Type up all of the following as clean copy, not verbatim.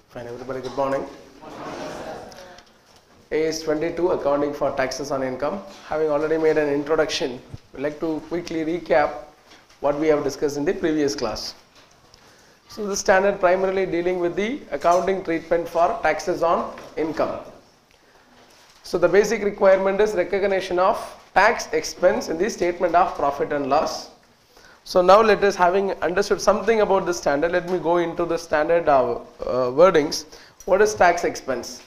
Fine, everybody, good morning. AS22, Accounting for Taxes on Income. Having already made an introduction, we'd like to quickly recap what we have discussed in the previous class. So, this standard primarily dealing with the accounting treatment for taxes on income. So, the basic requirement is recognition of tax expense in the statement of profit and loss. So, now let us, having understood something about the standard, let me go into the standard wordings. What is tax expense?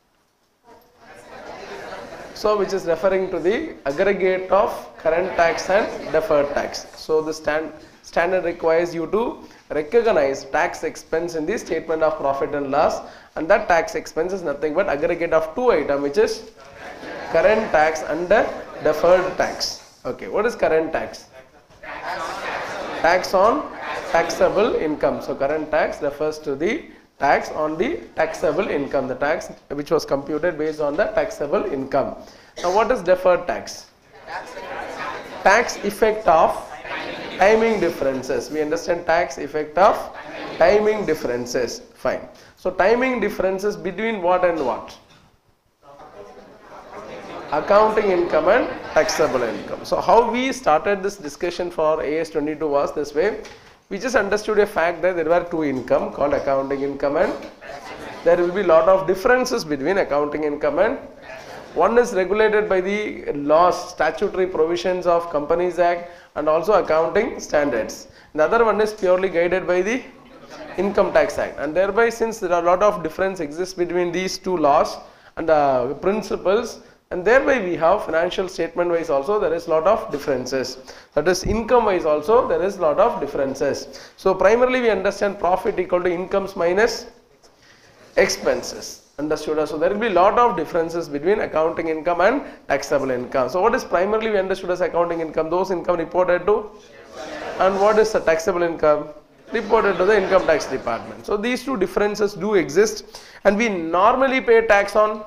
So, which is referring to the aggregate of current tax and deferred tax. So, the standard requires you to recognize tax expense in the statement of profit and loss, and that tax expense is nothing but aggregate of two items, which is current tax and deferred tax. Okay, what is current tax? Tax on taxable income. So, current tax refers to the tax on the taxable income, the tax which was computed based on the taxable income. Now, what is deferred tax? Tax effect of timing differences. We understand tax effect of timing differences. Fine. So, timing differences between what and what? Accounting income and taxable income. So, how we started this discussion for AS22 was this way. We just understood a fact that there were two income called accounting income, and there will be lot of differences between accounting income, and one is regulated by the laws, statutory provisions of Companies Act and also accounting standards. The other one is purely guided by the Income Tax Act, and thereby, since there are a lot of difference exists between these two laws and principles, and thereby we have financial statement wise also there is lot of differences. That is income wise also there is lot of differences. So, primarily we understand profit equal to incomes minus expenses. Understood? So, there will be lot of differences between accounting income and taxable income. So, what is primarily we understood as accounting income? Those income reported to, and what is the taxable income? Reported to the income tax department. So, these two differences do exist, and we normally pay tax on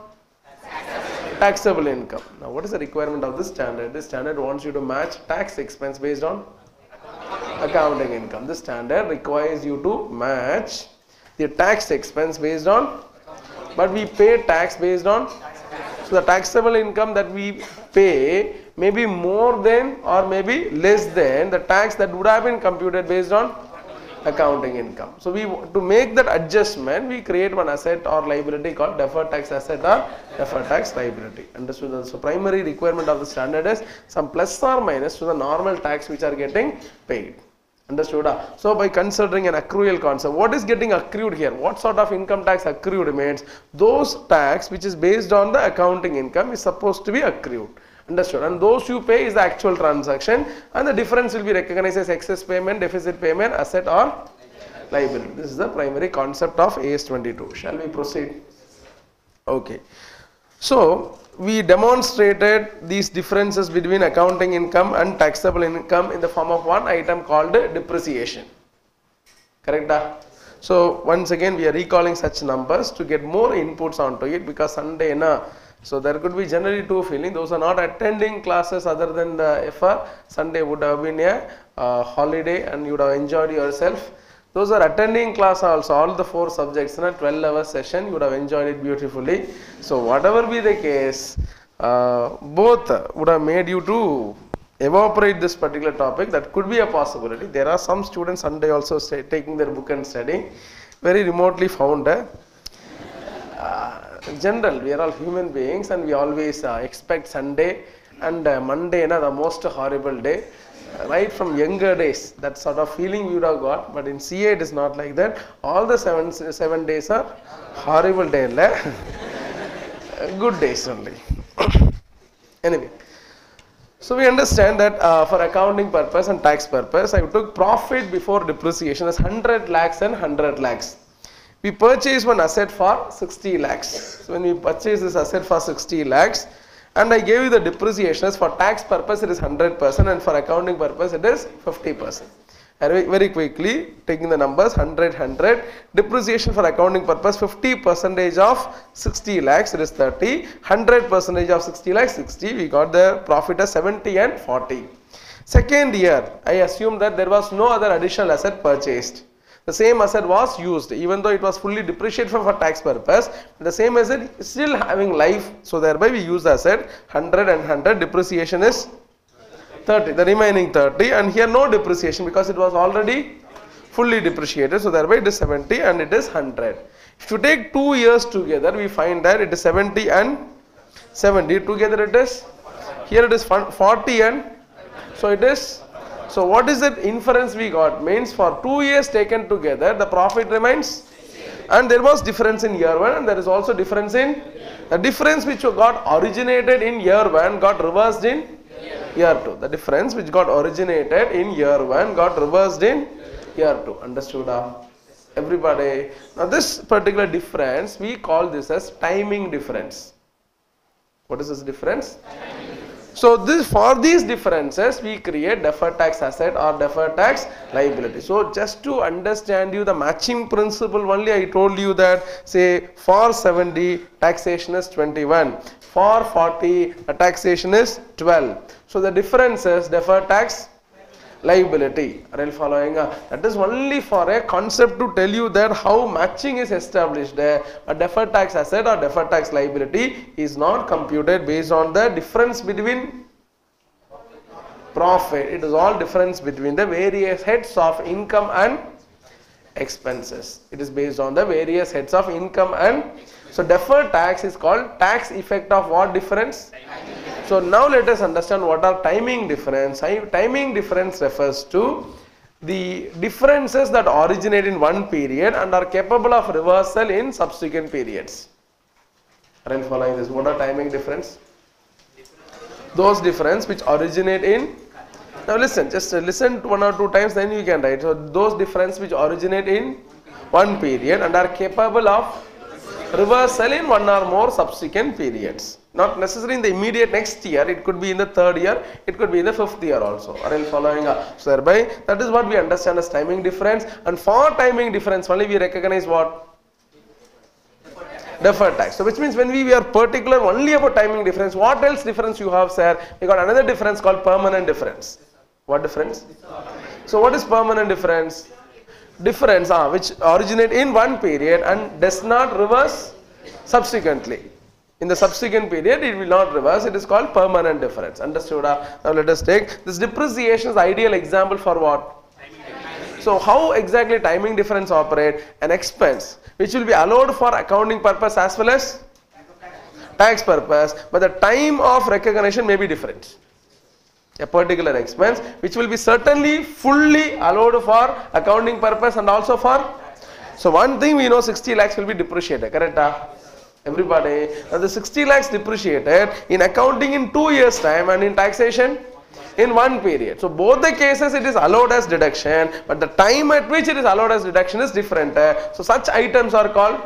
taxable income. Now, what is the requirement of this standard? This standard wants you to match tax expense based on accounting income. This standard requires you to match the tax expense based on, but we pay tax based on, so the taxable income that we pay may be more than or maybe less than the tax that would have been computed based on accounting income. So, to make that adjustment, we create one asset or liability called deferred tax asset or deferred tax liability. Understood? So, primary requirement of the standard is some plus or minus to the normal tax which are getting paid. Understood? So, by considering an accrual concept, what is getting accrued here? What sort of income tax accrued means? Those tax which is based on the accounting income is supposed to be accrued. Understood? And those you pay is the actual transaction, and the difference will be recognized as excess payment, deficit payment, asset or liability. This is the primary concept of AS22. Shall we proceed? Okay. So, we demonstrated these differences between accounting income and taxable income in the form of one item called depreciation. Correct? So, once again we are recalling such numbers to get more inputs onto it, because Sunday na. So, there could be generally two feeling. Those are not attending classes other than the FR. Sunday would have been a holiday and you would have enjoyed yourself. Those are attending class also, all the 4 subjects in a 12-hour session, you would have enjoyed it beautifully. So, whatever be the case, both would have made you to evaporate this particular topic. That could be a possibility. There are some students Sunday also taking their book and studying, very remotely found. General, we are all human beings and we always expect Sunday and Monday the most horrible day. Right from younger days, that sort of feeling you would have got, but in CA it is not like that. All the 7 days are horrible days, good days only. Anyway, so we understand that for accounting purpose and tax purpose, I took profit before depreciation as 100 lakhs and 100 lakhs. We purchased one asset for 60 lakhs. So, when we purchase this asset for 60 lakhs, and I gave you the depreciation as for tax purpose it is 100%, and for accounting purpose it is 50%. Very quickly taking the numbers 100, 100, depreciation for accounting purpose 50% of 60 lakhs it is 30, 100% of 60 lakhs 60, we got the profit as 70 and 40. Second year, I assume that there was no other additional asset purchased. the same asset was used, even though it was fully depreciated for tax purpose, the same asset is still having life, so thereby we use the asset 100 and 100, depreciation is 30, the remaining 30, and here no depreciation because it was already fully depreciated, so thereby it is 70 and it is 100. If you take 2 years together, we find that it is 70 and 70 together, it is, here it is 40 and, so it is, so what is the inference we got? Means for 2 years taken together, the profit remains, and there was difference in year 1 and there is also difference in, the difference which got originated in year 1 got reversed in year 2. The difference which got originated in year 1 got reversed in year 2. Understood? Everybody? Now this particular difference, we call this as timing difference. What is this difference? So for these differences, we create deferred tax asset or deferred tax liability. So just to understand you the matching principle only, I told you that, say for 70 taxation is 21, for 40 the taxation is 12. So the difference is deferred tax liability. Are you following? That is only for a concept to tell you that how matching is established. A deferred tax asset or deferred tax liability is not computed based on the difference between profit. It is all difference between the various heads of income and expenses. It is based on the various heads of income and, so deferred tax is called tax effect of what difference? So now let us understand what are timing difference. Timing difference refers to the differences that originate in one period and are capable of reversal in subsequent periods. Are you following this? What are timing difference? Those difference which originate in, now listen, just listen 1 or 2 times, then you can write. So those difference which originate in one period and are capable of reversal in 1 or more subsequent periods. Not necessarily in the immediate next year, it could be in the 3rd year, it could be in the 5th year also. Are you following? So thereby, that is what we understand as timing difference, and for timing difference only we recognize what? Deferred tax. So which means when we are particular only about timing difference, what else difference you have, sir? We got another difference called permanent difference. What difference? So what is permanent difference? Difference which originate in one period and does not reverse subsequently. In the subsequent period, it will not reverse. It is called permanent difference. Understood? Now let us take this depreciation is ideal example for what? So how exactly timing difference operate? An expense which will be allowed for accounting purpose as well as tax purpose, but the time of recognition may be different. A particular expense which will be certainly fully allowed for accounting purpose and also for, so one thing we know 60 lakhs will be depreciated, correct? Everybody, now the 60 lakhs depreciated in accounting in 2 years time and in taxation in 1 period. So both the cases it is allowed as deduction, but the time at which it is allowed as deduction is different. So such items are called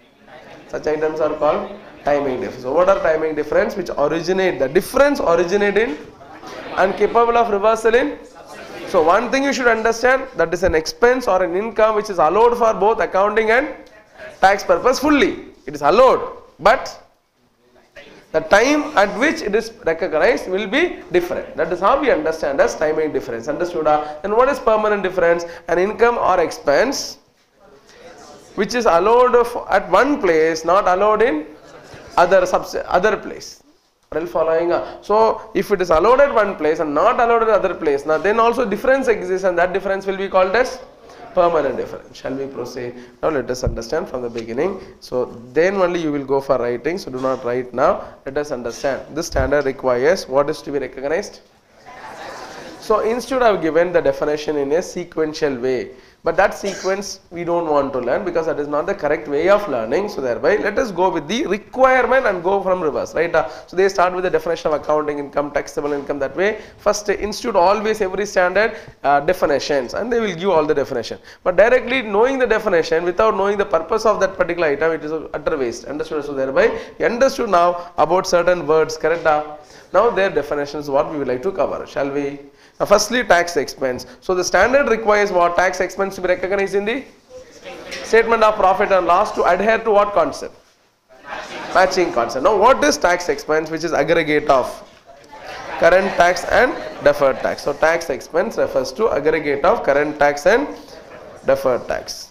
timing difference. So what are timing difference? Which originate, the difference originate in and capable of reversal in. So one thing you should understand, that is an expense or an income which is allowed for both accounting and tax purpose fully. It is allowed, but the time at which it is recognized will be different. That is how we understand as timing difference. Understood? And what is permanent difference? An income or expense which is allowed at one place, not allowed in other place. Are you following? So if it is allowed at one place and not allowed at other place, now then also difference exists, and that difference will be called as permanent difference. Shall we proceed? Now let us understand from the beginning. So then only you will go for writing. So do not write now. Let us understand. This standard requires what is to be recognized. So instead I have given the definition in a sequential way. But that sequence we don't want to learn because that is not the correct way of learning. So thereby let us go with the requirement and go from reverse, right? So they start with the definition of accounting income, taxable income, that way. First institute always every standard definitions, and they will give all the definition. But directly knowing the definition without knowing the purpose of that particular item, it is utter waste. Understood? So thereby you understood now about certain words, correct? Now their definitions what we would like to cover. Shall we? Now firstly, tax expense. So the standard requires what? Tax expense to be recognized in the statement of profit and loss to adhere to what concept? Matching concept. Now what is tax expense, which is aggregate of current tax and deferred tax? So tax expense refers to aggregate of current tax and deferred tax.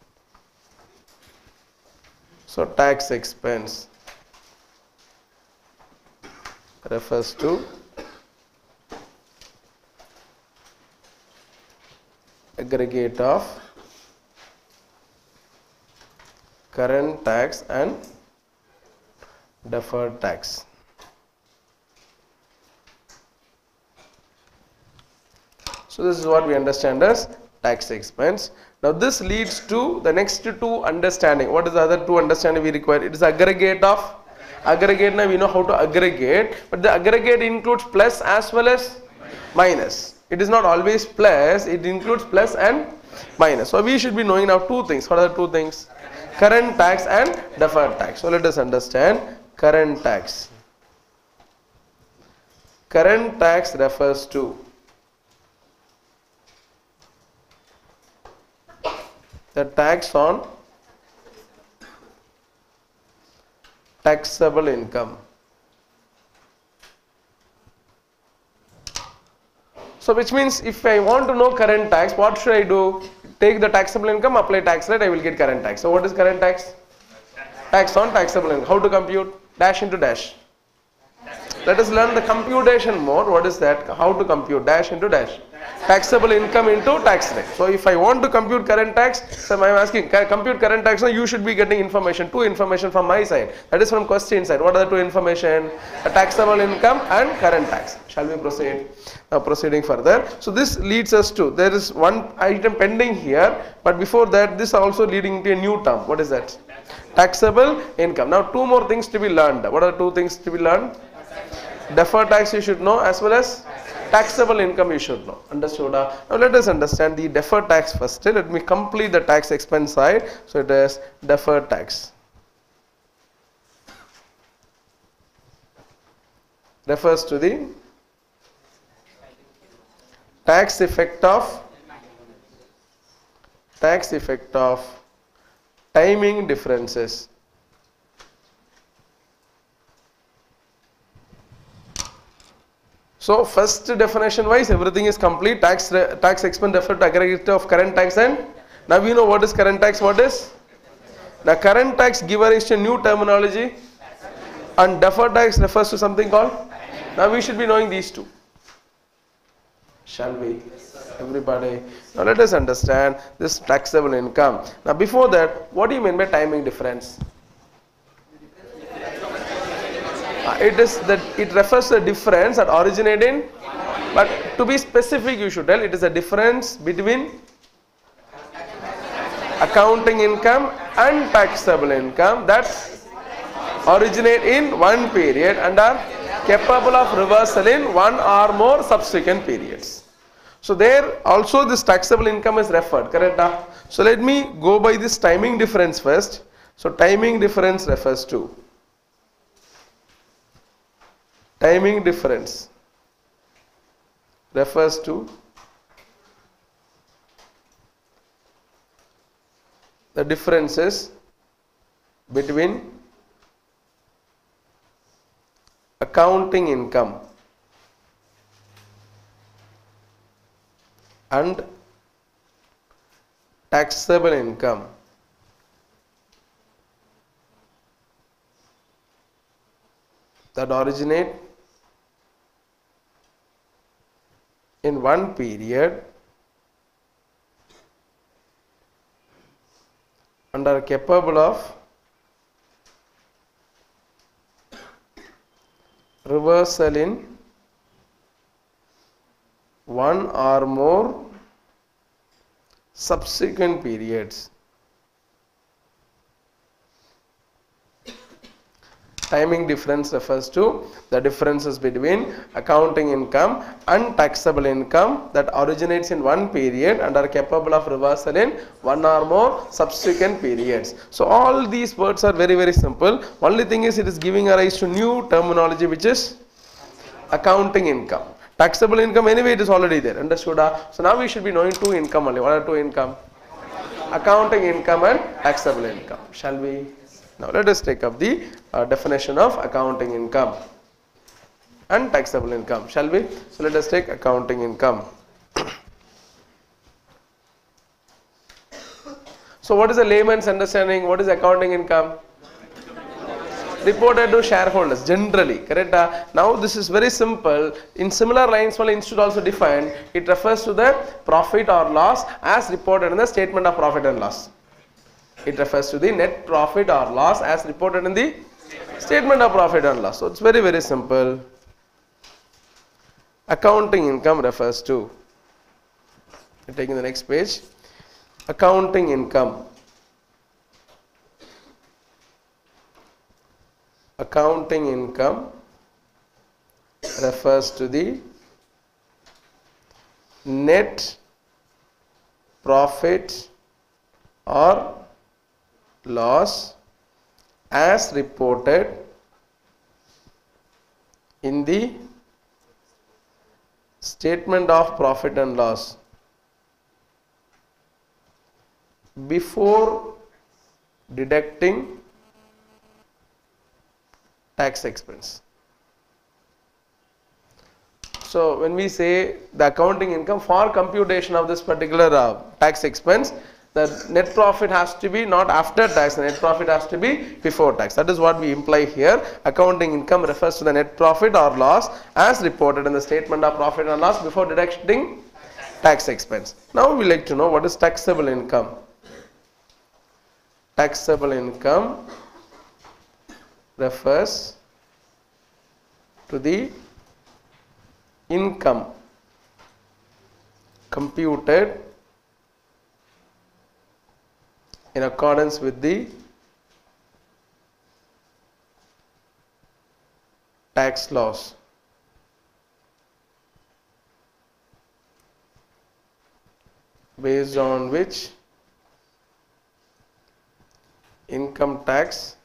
So tax expense refers to aggregate of current tax and deferred tax. So this is what we understand as tax expense. Now this leads to the next two understanding. What is the other two understanding we require? It is aggregate of, aggregate now we know how to aggregate, but the aggregate includes plus as well as minus. It is not always plus, it includes plus and minus. So we should be knowing now two things. What are the two things? Current tax and deferred tax. So let us understand current tax. Current tax refers to the tax on taxable income. So which means if I want to know current tax, what should I do? Take the taxable income, apply tax rate, I will get current tax. So what is current tax? Tax on taxable income. How to compute? Dash into dash. Let us learn the computation more. What is that? How to compute? Dash into dash. Taxable income into tax rate. So if I want to compute current tax, so I am asking, compute current tax, now you should be getting information, two information from my side. That is from question side. What are the two information? A taxable income and current tax. Shall we proceed? Now proceeding further. So this leads us to, there is one item pending here, but before that this also leading to a new term. What is that? Taxable income. Now two more things to be learned. What are two things to be learned? Deferred tax you should know, as well as taxable income you should know. Understood? Now let us understand the deferred tax first. Let me complete the tax expense side. So it is deferred tax. Refers to the tax effect of timing differences. So first definition wise everything is complete. Tax expense referred to aggregate of current tax, and now we know what is current tax. What is? The current tax giver is a new terminology, and deferred tax refers to something called. Now we should be knowing these two. Shall we? Everybody. Now let us understand this taxable income. Now before that, what do you mean by timing difference? It is that it refers to a difference that originate in, but to be specific you should tell it is a difference between accounting income and taxable income that originate in one period and are capable of reversal in one or more subsequent periods. So there also this taxable income is referred, correct? So let me go by this timing difference first. So timing difference refers to the differences between accounting income and taxable income that originate in one period and are capable of reversal in one or more subsequent periods. Timing difference refers to the differences between accounting income and taxable income that originates in one period and are capable of reversal in one or more subsequent periods. So all these words are very, very simple. Only thing is it is giving a rise to new terminology, which is accounting income. Taxable income anyway it is already there. Understood? So now we should be knowing two income only. What are two income? Accounting income and taxable income. Shall we? Now let us take up the definition of accounting income and taxable income. Shall we? So let us take accounting income. So what is the layman's understanding? What is accounting income? Reported to shareholders generally, correct? Now this is very simple. In similar lines, one institute also defined. It refers to the profit or loss as reported in the statement of profit and loss. It refers to the net profit or loss as reported in the statement of profit and loss. So it's very, very simple. Accounting income refers to, you're taking the next page, accounting income. Accounting income refers to the net profit or loss as reported in the statement of profit and loss before deducting tax expense. So when we say the accounting income for computation of this particular tax expense, the net profit has to be not after tax, the net profit has to be before tax. That is what we imply here. Accounting income refers to the net profit or loss as reported in the statement of profit and loss before deducting tax expense. Now we like to know what is taxable income. Taxable income refers to the income computed in accordance with the tax laws. Based on which income tax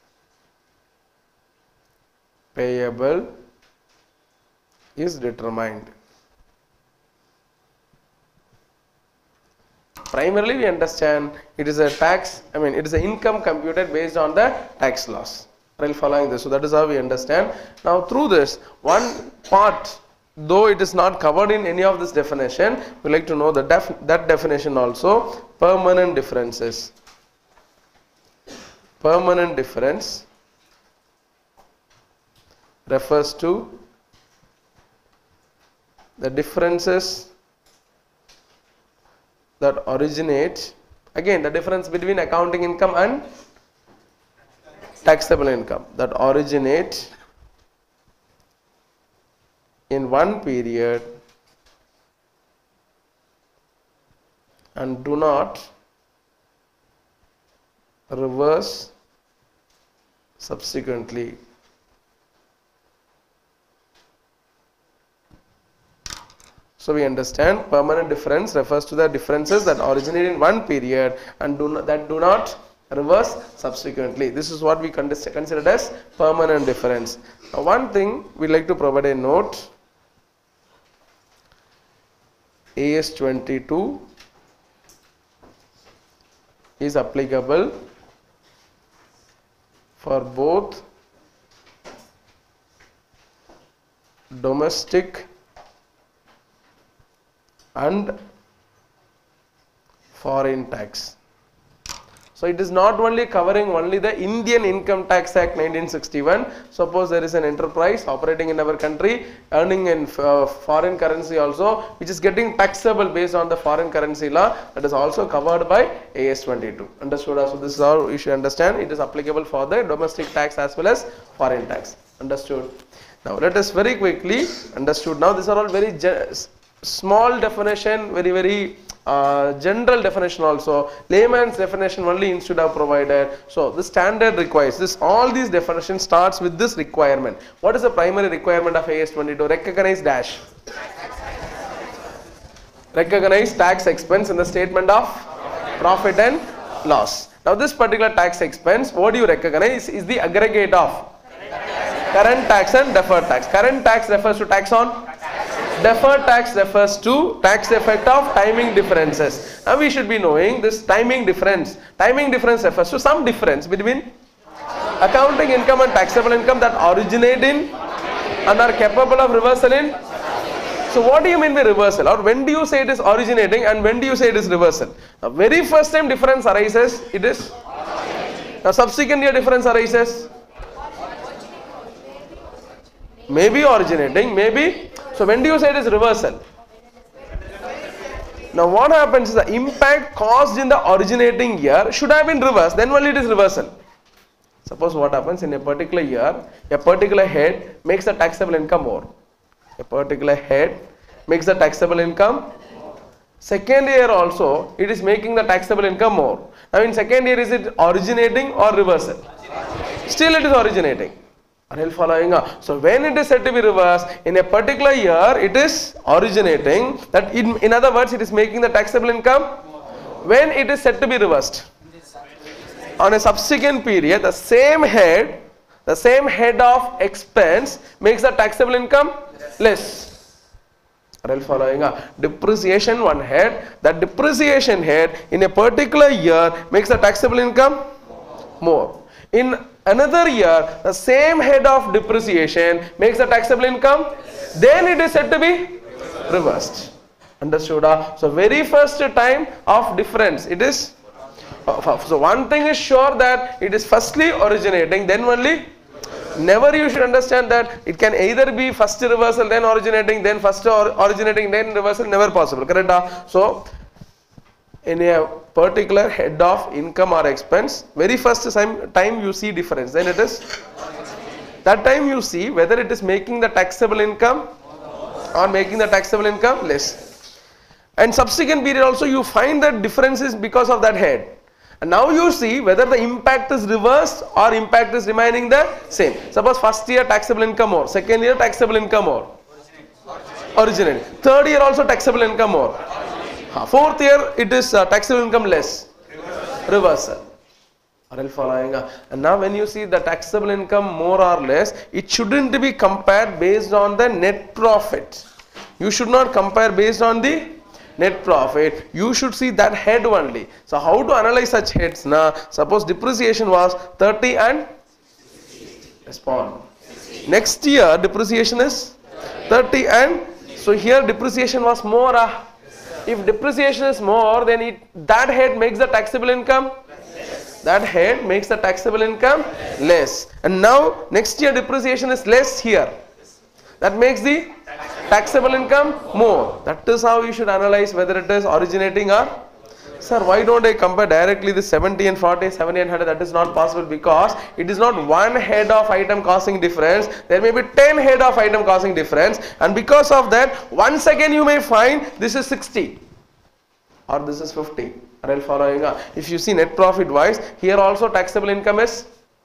payable is determined. Primarily we understand it is a tax, it is an income computed based on the tax laws. Are you following this? So that is how we understand. Now through this, one part, though it is not covered in any of this definition, we like to know that definition also. Permanent differences. Permanent difference refers to the differences that originate, again the difference between accounting income and taxable income, that originate in one period and do not reverse subsequently. So we understand permanent difference refers to the differences that originate in one period and do not reverse subsequently. This is what we consider as permanent difference. Now one thing we like to provide a note. AS 22 is applicable for both domestic and foreign tax. So it is not only covering only the Indian Income Tax Act 1961. Suppose there is an enterprise operating in our country, earning in foreign currency also, which is getting taxable based on the foreign currency law, that is also covered by AS 22. Understood? So this is how you should understand. It is applicable for the domestic tax as well as foreign tax. Understood? Now let us very quickly understood. Now these are all very small definition, very general definition also. Layman's definition only institute have provided. So the standard requires this. All these definitions starts with this requirement. What is the primary requirement of AS 22? Recognize dash. Recognize tax expense in the statement of profit and loss. Now this particular tax expense, what do you recognize is the aggregate of current tax and deferred tax. Current tax refers to tax on. Deferred tax refers to tax effect of timing differences. Now we should be knowing this timing difference. Timing difference refers to some difference between accounting income and taxable income that originate in and are capable of reversal in So what do you mean by reversal? Or when do you say it is originating and when do you say it is reversal? Now very first time difference arises, it is. Now subsequent year difference arises. Maybe originating, maybe. So when do you say it is reversal? Now what happens is the impact caused in the originating year should have been reversed, then only it is reversal. Suppose what happens in a particular year, a particular head makes the taxable income more. A particular head makes the taxable income. Second year also it is making the taxable income more. Now in second year is it originating or reversal? Still it is originating. Are you following? So when it is said to be reversed, in a particular year it is originating, that in other words it is making the taxable income. When it is said to be reversed, on a subsequent period, the same head of expense makes the taxable income less. Are you following? Depreciation one head, that depreciation head in a particular year makes the taxable income more. In another year, the same head of depreciation makes the taxable income, then it is said to be reversed. Understood? So very first time of difference, it is. So one thing is sure, that it is firstly originating, then only. Never you should understand that it can either be first reversal, then originating, then first originating, then reversal. Never possible. Correct? So in a particular head of income or expense, very first time you see difference, then it is. That time you see whether it is making the taxable income or making the taxable income less. And subsequent period also you find that difference is because of that head. And now you see whether the impact is reversed or impact is remaining the same. Suppose first year taxable income more, second year taxable income more, originating. Third year also taxable income more. Fourth year it is taxable income less, reversal. Are you following? And now when you see the taxable income more or less, it shouldn't be compared based on the net profit. You should not compare based on the net profit. You should see that head only. So how to analyze such heads? Now suppose depreciation was 30 and respond. Next year depreciation is 30 and so here depreciation was more. If depreciation is more, then that head makes the taxable income. That head makes the taxable income less. And now next year depreciation is less here. That makes the taxable income more. That is how you should analyze whether it is originating or. Sir, why don't I compare directly the 70 and 40, 70 and 100? That is not possible because it is not one head of item causing difference. There may be 10 head of item causing difference, and because of that, once again you may find this is 60 or this is 50. Are you following? If you see net profit wise, here also taxable income is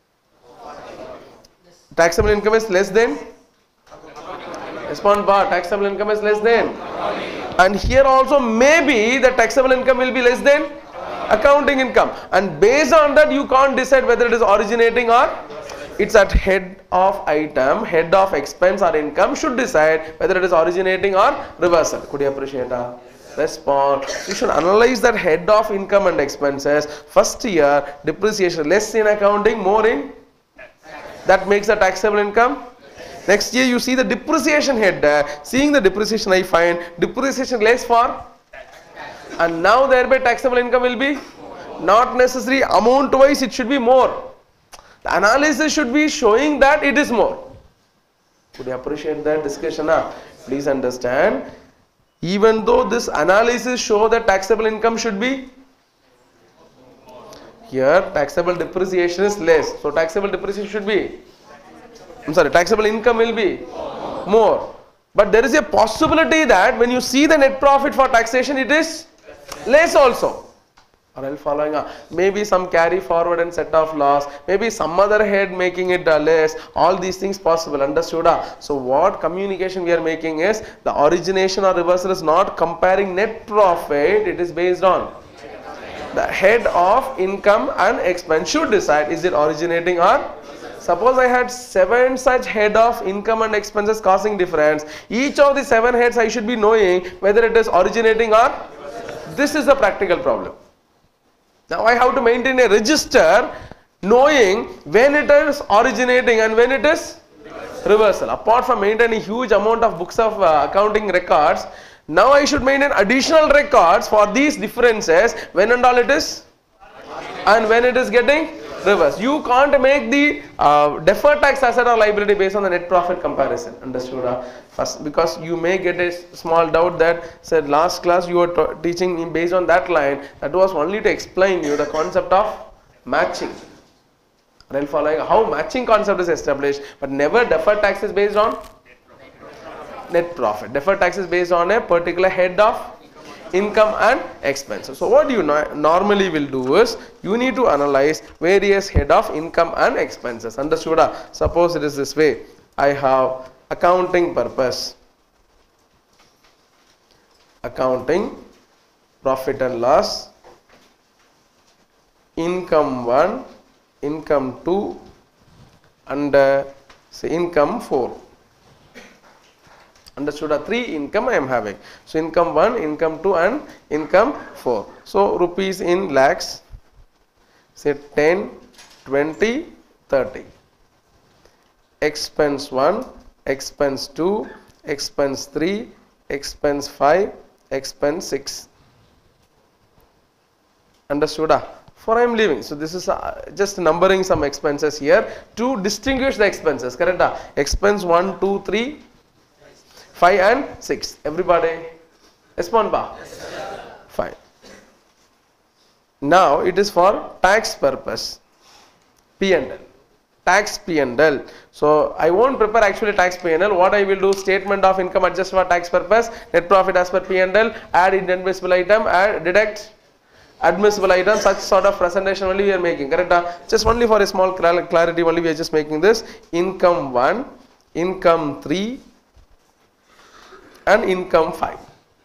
less than. Respond bar, taxable income is less than. And here also maybe the taxable income will be less than accounting income. And based on that you can't decide whether it is originating or it's at head of item, head of expense or income should decide whether it is originating or reversal. Could you appreciate that? Respond. You should analyze that head of income and expenses. First year depreciation less in accounting, more in. That makes the taxable income. Next year you see the depreciation head there. Seeing the depreciation I find depreciation less for. And now thereby taxable income will be not necessary amount wise, it should be more. The analysis should be showing that it is more. Could you appreciate that discussion? Please understand. Even though this analysis show that taxable income should be here, taxable depreciation is less. So taxable depreciation should be. Taxable income will be more. But there is a possibility that when you see the net profit for taxation, it is less also. Are you following? Maybe some carry forward and set off loss, maybe some other head making it less. All these things possible. Understood? So what communication we are making is the origination or reversal is not comparing net profit. It is based on the head of income and expense should decide is it originating or. Suppose I had 7 such head of income and expenses causing difference. Each of the 7 heads I should be knowing whether it is originating or. This is a practical problem. Now I have to maintain a register knowing when it is originating and when it is reversal. Apart from maintaining huge amount of books of accounting records, now I should maintain additional records for these differences when and all it is and when it is getting reversed. You can't make the deferred tax asset or liability based on the net profit comparison. Understood? First, because you may get a small doubt that said last class you were teaching based on that line. That was only to explain you the concept of matching. Following how matching concept is established, but never deferred tax is based on net profit. Deferred tax is based on a particular head of income and expenses. So what you normally will do is you need to analyze various head of income and expenses. Understood? Suppose it is this way. I have accounting purpose, accounting, profit and loss, income 1, income 2 and say income 4. Understood? 3 income I am having. So income 1, income 2 and income 4. So rupees in lakhs, say 10, 20, 30. Expense 1, expense 2, expense 3, expense 5, expense 6. Understood? For I am leaving. So this is just numbering some expenses here to distinguish the expenses. Correct? Expense 1, 2, 3, 5 and 6. Everybody respond ba? Fine. Now it is for tax purpose. P&L. Tax P&L. So I won't prepare actually tax P&L. What I will do, statement of income adjust for tax purpose, net profit as per P&L, add inadmissible item, add deduct admissible item, such sort of presentation only we are making. Correct? Just only for a small clarity only we are just making this. Income 1, income 3 and income 5.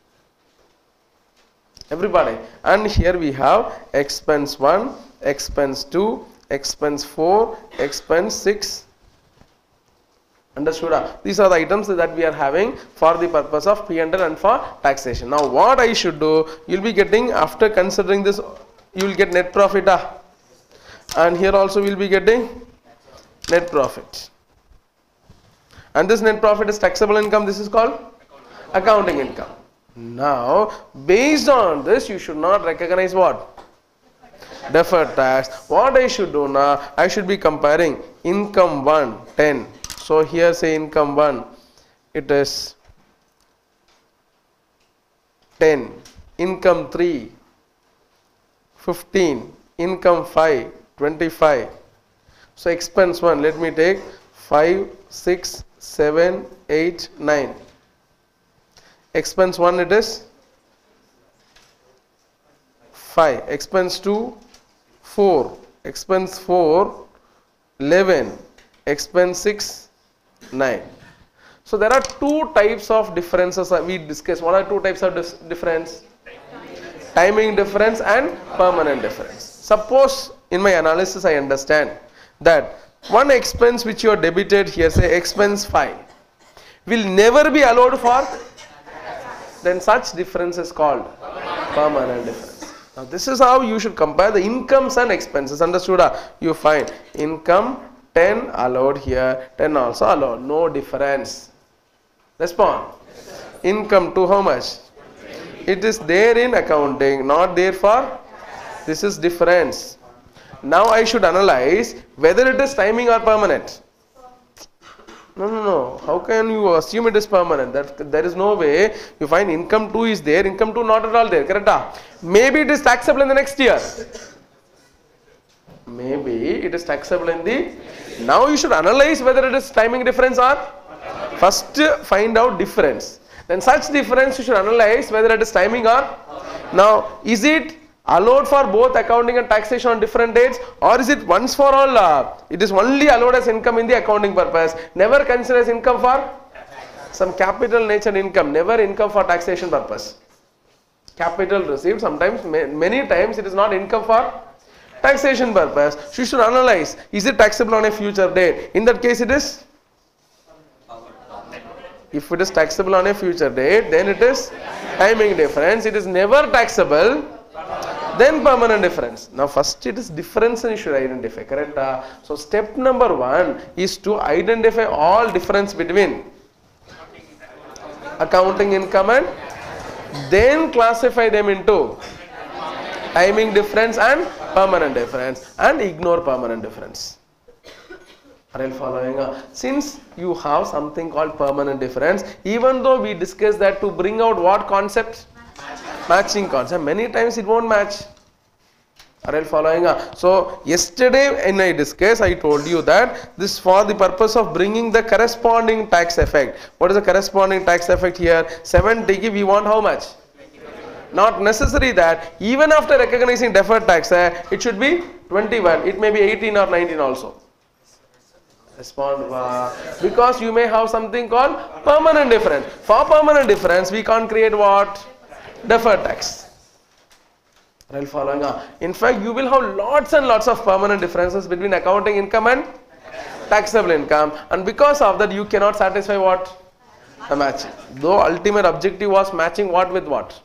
Everybody. And here we have expense 1, expense 2, expense 4, expense 6. Understood? These are the items that we are having for the purpose of P&L and for taxation. Now what I should do, you will be getting, after considering this, you will get net profit. And here also we will be getting net profit. And this net profit is taxable income. This is called accounting income. Now based on this you should not recognize what? Deferred tax. What I should do now, I should be comparing income 1, 10. So here say income 1, it is 10, income 3, 15, income 5, 25. So expense 1, let me take 5, 6, 7, 8, 9. Expense 1 it is 5, expense 2, 4, expense 4, 11, expense 6, 9. So there are two types of differences that we discussed. What are two types of difference? Timing difference and permanent difference. Suppose in my analysis I understand that one expense which you are debited here, say expense 5, will never be allowed for, then such difference is called permanent difference. Now this is how you should compare the incomes and expenses. Understood? You find income 10 allowed here, 10 also allowed, no difference. Respond. Income to how much? It is there in accounting, not there for, this is difference. Now I should analyze whether it is timing or permanent. No. How can you assume it is permanent? That there is no way. You find income 2 is there, income 2 not at all there. Correct? Maybe it is taxable in the next year. Maybe it is taxable in the. Now you should analyze whether it is timing difference or. First find out difference. Then such difference you should analyze whether it is timing or. Now is it allowed for both accounting and taxation on different dates, or is it once for all? It is only allowed as income in the accounting purpose. Never consider as income for some capital nature income. Never income for taxation purpose. Capital received sometimes, many times it is not income for taxation purpose. So you should analyze, is it taxable on a future date? In that case it is. If it is taxable on a future date, then it is timing difference. It is never taxable. then permanent difference. Now first it is difference and you should identify, correct? So step number 1 is to identify all difference between accounting income and then classify them into timing difference and permanent difference and ignore permanent difference. Are you following? Since you have something called permanent difference, even though we discussed that to bring out what concept? Matching concept. Many times it won't match. Are you following? So yesterday when I discussed, I told you that this for the purpose of bringing the corresponding tax effect. What is the corresponding tax effect here? 70, we want how much? Not necessary that even after recognizing deferred tax, it should be 21. It may be 18 or 19 also. Respond, because you may have something called permanent difference. For permanent difference, we can't create what? Deferred tax. Are you following? In fact, you will have lots and lots of permanent differences between accounting income and taxable income, and because of that, you cannot satisfy what? The matching. Though ultimate objective was matching what with what?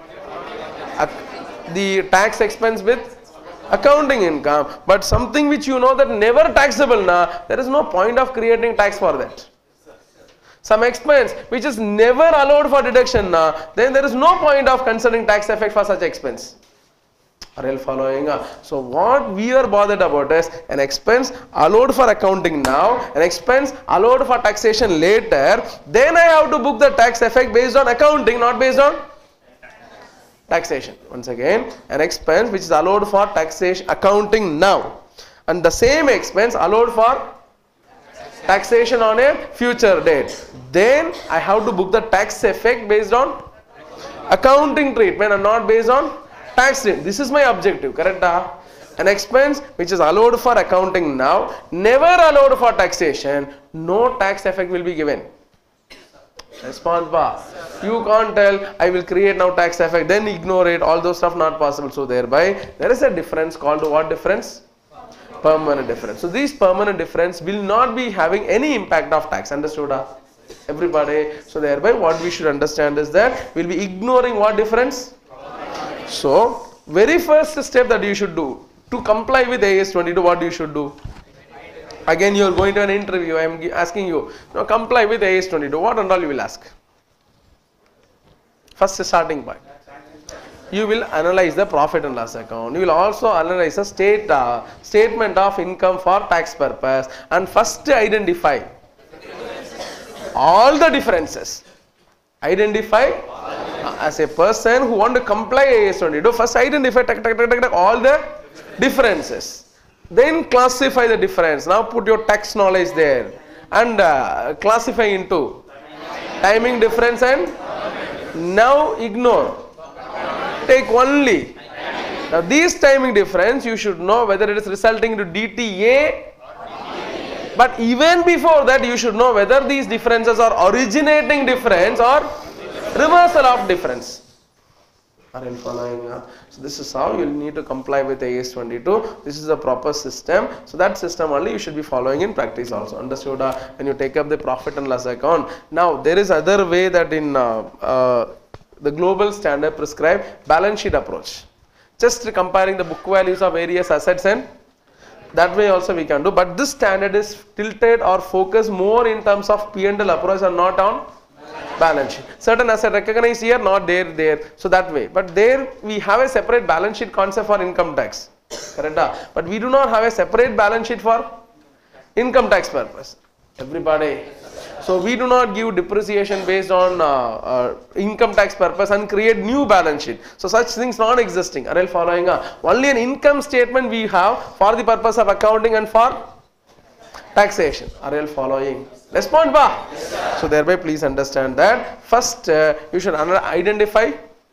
The tax expense with accounting income, but something which you know that never taxable, there is no point of creating tax for that. Some expense which is never allowed for deduction, then there is no point of considering tax effect for such expense. Are you following? So what we are bothered about is an expense allowed for accounting now, an expense allowed for taxation later, then I have to book the tax effect based on accounting, not based on taxation. Once again, an expense which is allowed for taxation accounting now, and the same expense allowed for taxation on a future date, then I have to book the tax effect based on accounting treatment and not based on tax rate. This is my objective, correct? An expense which is allowed for accounting now, never allowed for taxation, no tax effect will be given. Respond, you can't tell I will create now tax effect then ignore it, all those stuff not possible. So thereby there is a difference called what difference? Permanent difference. So this permanent difference will not be having any impact of tax. Understood? Everybody? So thereby what we should understand is that we will be ignoring what difference? So very first step that you should do to comply with AS 22, what you should do? Again you are going to an interview, I am asking you, now comply with AS 22, what and all you will ask? First starting point. You will analyze the profit and loss account. You will also analyze the statement of income for tax purpose, and first identify all the differences. Identify as a person who want to comply AS 22, first identify all the differences. Then classify the difference. Now put your tax knowledge there and classify into timing difference and now ignore. Take only. Now these timing difference you should know whether it is resulting into DTA, but even before that you should know whether these differences are originating difference or reversal of difference. Are you following? So this is how you will need to comply with AS 22. This is a proper system. So that system only you should be following in practice also. Understood? When you take up the profit and loss account. Now there is other way that in the global standard prescribed balance sheet approach. Just comparing the book values of various assets, and that way also we can do. But this standard is tilted or focused more in terms of P&L approach and not on balance sheet. Certain asset recognized here, not there. So that way. But there we have a separate balance sheet concept for income tax. Correct? But we do not have a separate balance sheet for income tax purpose. Everybody. So we do not give depreciation based on income tax purpose and create new balance sheet. So such things non-existing. Are you following? Only an income statement we have for the purpose of accounting and for taxation. Are you following? Respond, ba. Yes, so thereby please understand that first you should identify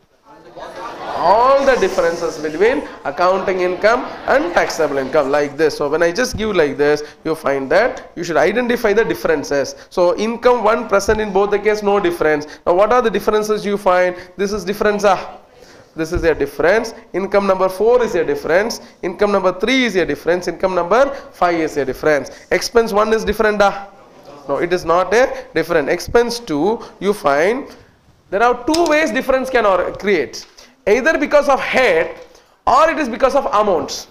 all the differences between accounting income and taxable income like this. So when I just give like this, you find that you should identify the differences. So income 1 present in both the case, no difference. Now what are the differences you find? This is difference. This is a difference. Income number 4 is a difference. Income number 3 is a difference. Income number 5 is a difference. Expense 1 is different. No, it is not a different. Expense 2, you find there are 2 ways difference can create. Either because of head or it is because of amounts.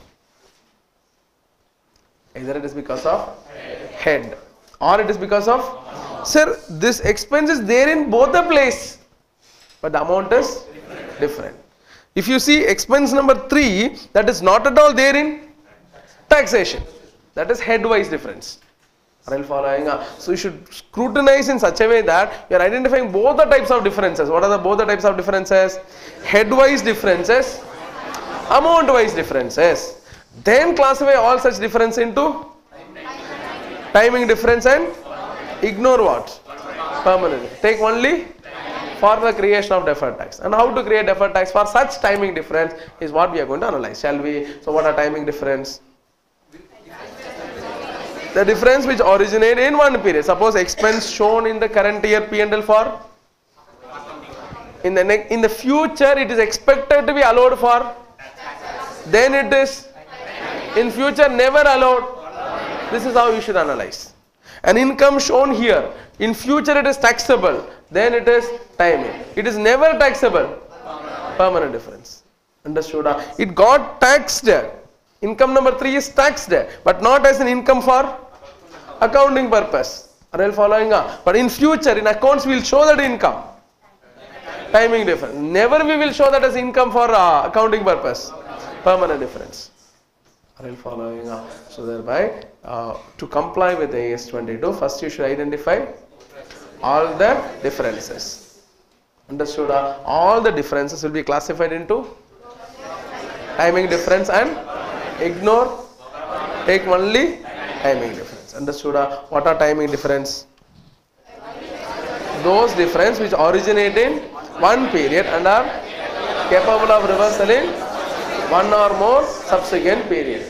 Either it is because of head or it is because of, sir, this expense is there in both the place, but the amount is different. If you see expense number 3, that is not at all there in taxation. That is head-wise difference. Are you following? So you should scrutinize in such a way that you are identifying both the types of differences. What are both the types of differences? Head-wise differences, amount-wise differences. Then classify all such difference into timing difference and ignore what? Permanent. Take only for the creation of deferred tax. And how to create deferred tax for such timing difference is what we are going to analyze. Shall we? So what are timing difference? The difference which originate in one period. Suppose expense shown in the current year P&L for, in the future it is expected to be allowed for, then it is in future never allowed. This is how you should analyze. An income shown here, in future it is taxable, then it is timing. It is never taxable, permanent difference. Understood? It got taxed. Income number 3 is taxed, but not as an income for accounting purpose. Are you following? But in future, in accounts, we will show that income. Timing difference. Never we will show that as income for accounting purpose. Permanent difference. Are you following? So thereby, to comply with the AS 22, first you should identify all the differences. Understood? All the differences will be classified into timing difference and ignore, take only timing difference. Understood? What are timing difference? Those difference which originate in one period and are capable of reversal in one or more subsequent period.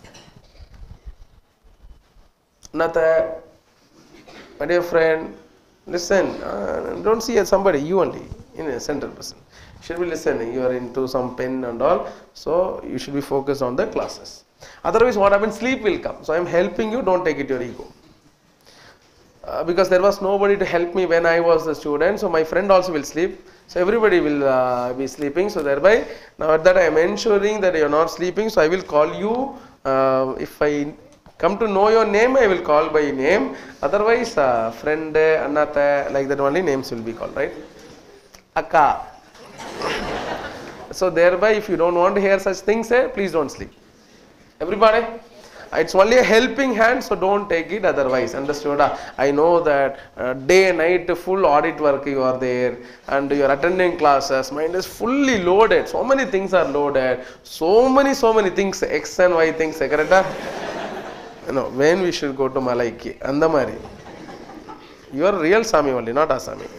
Another, my dear friend, listen, don't see somebody, you only, in a central person. You should be listening, you are into some pen and all, so you should be focused on the classes. Otherwise what happens, sleep will come. So I am helping you, don't take it your ego. Because there was nobody to help me when I was a student, so my friend also will sleep. So everybody will be sleeping, so thereby, now that I am ensuring that you are not sleeping, so I will call you, if I come to know your name, I will call by name. Otherwise, friend, Annatha, like that only names will be called, right? Akka. So thereby, if you don't want to hear such things, please don't sleep. Everybody? It's only a helping hand, so don't take it otherwise. Understood? I know that day and night full audit work you are there and you are attending classes. Mind is fully loaded. So many things are loaded. So many things, X and Y things. Correct? You know, when we should go to Malaiki. Andamari. You are real Sami only, not Asami.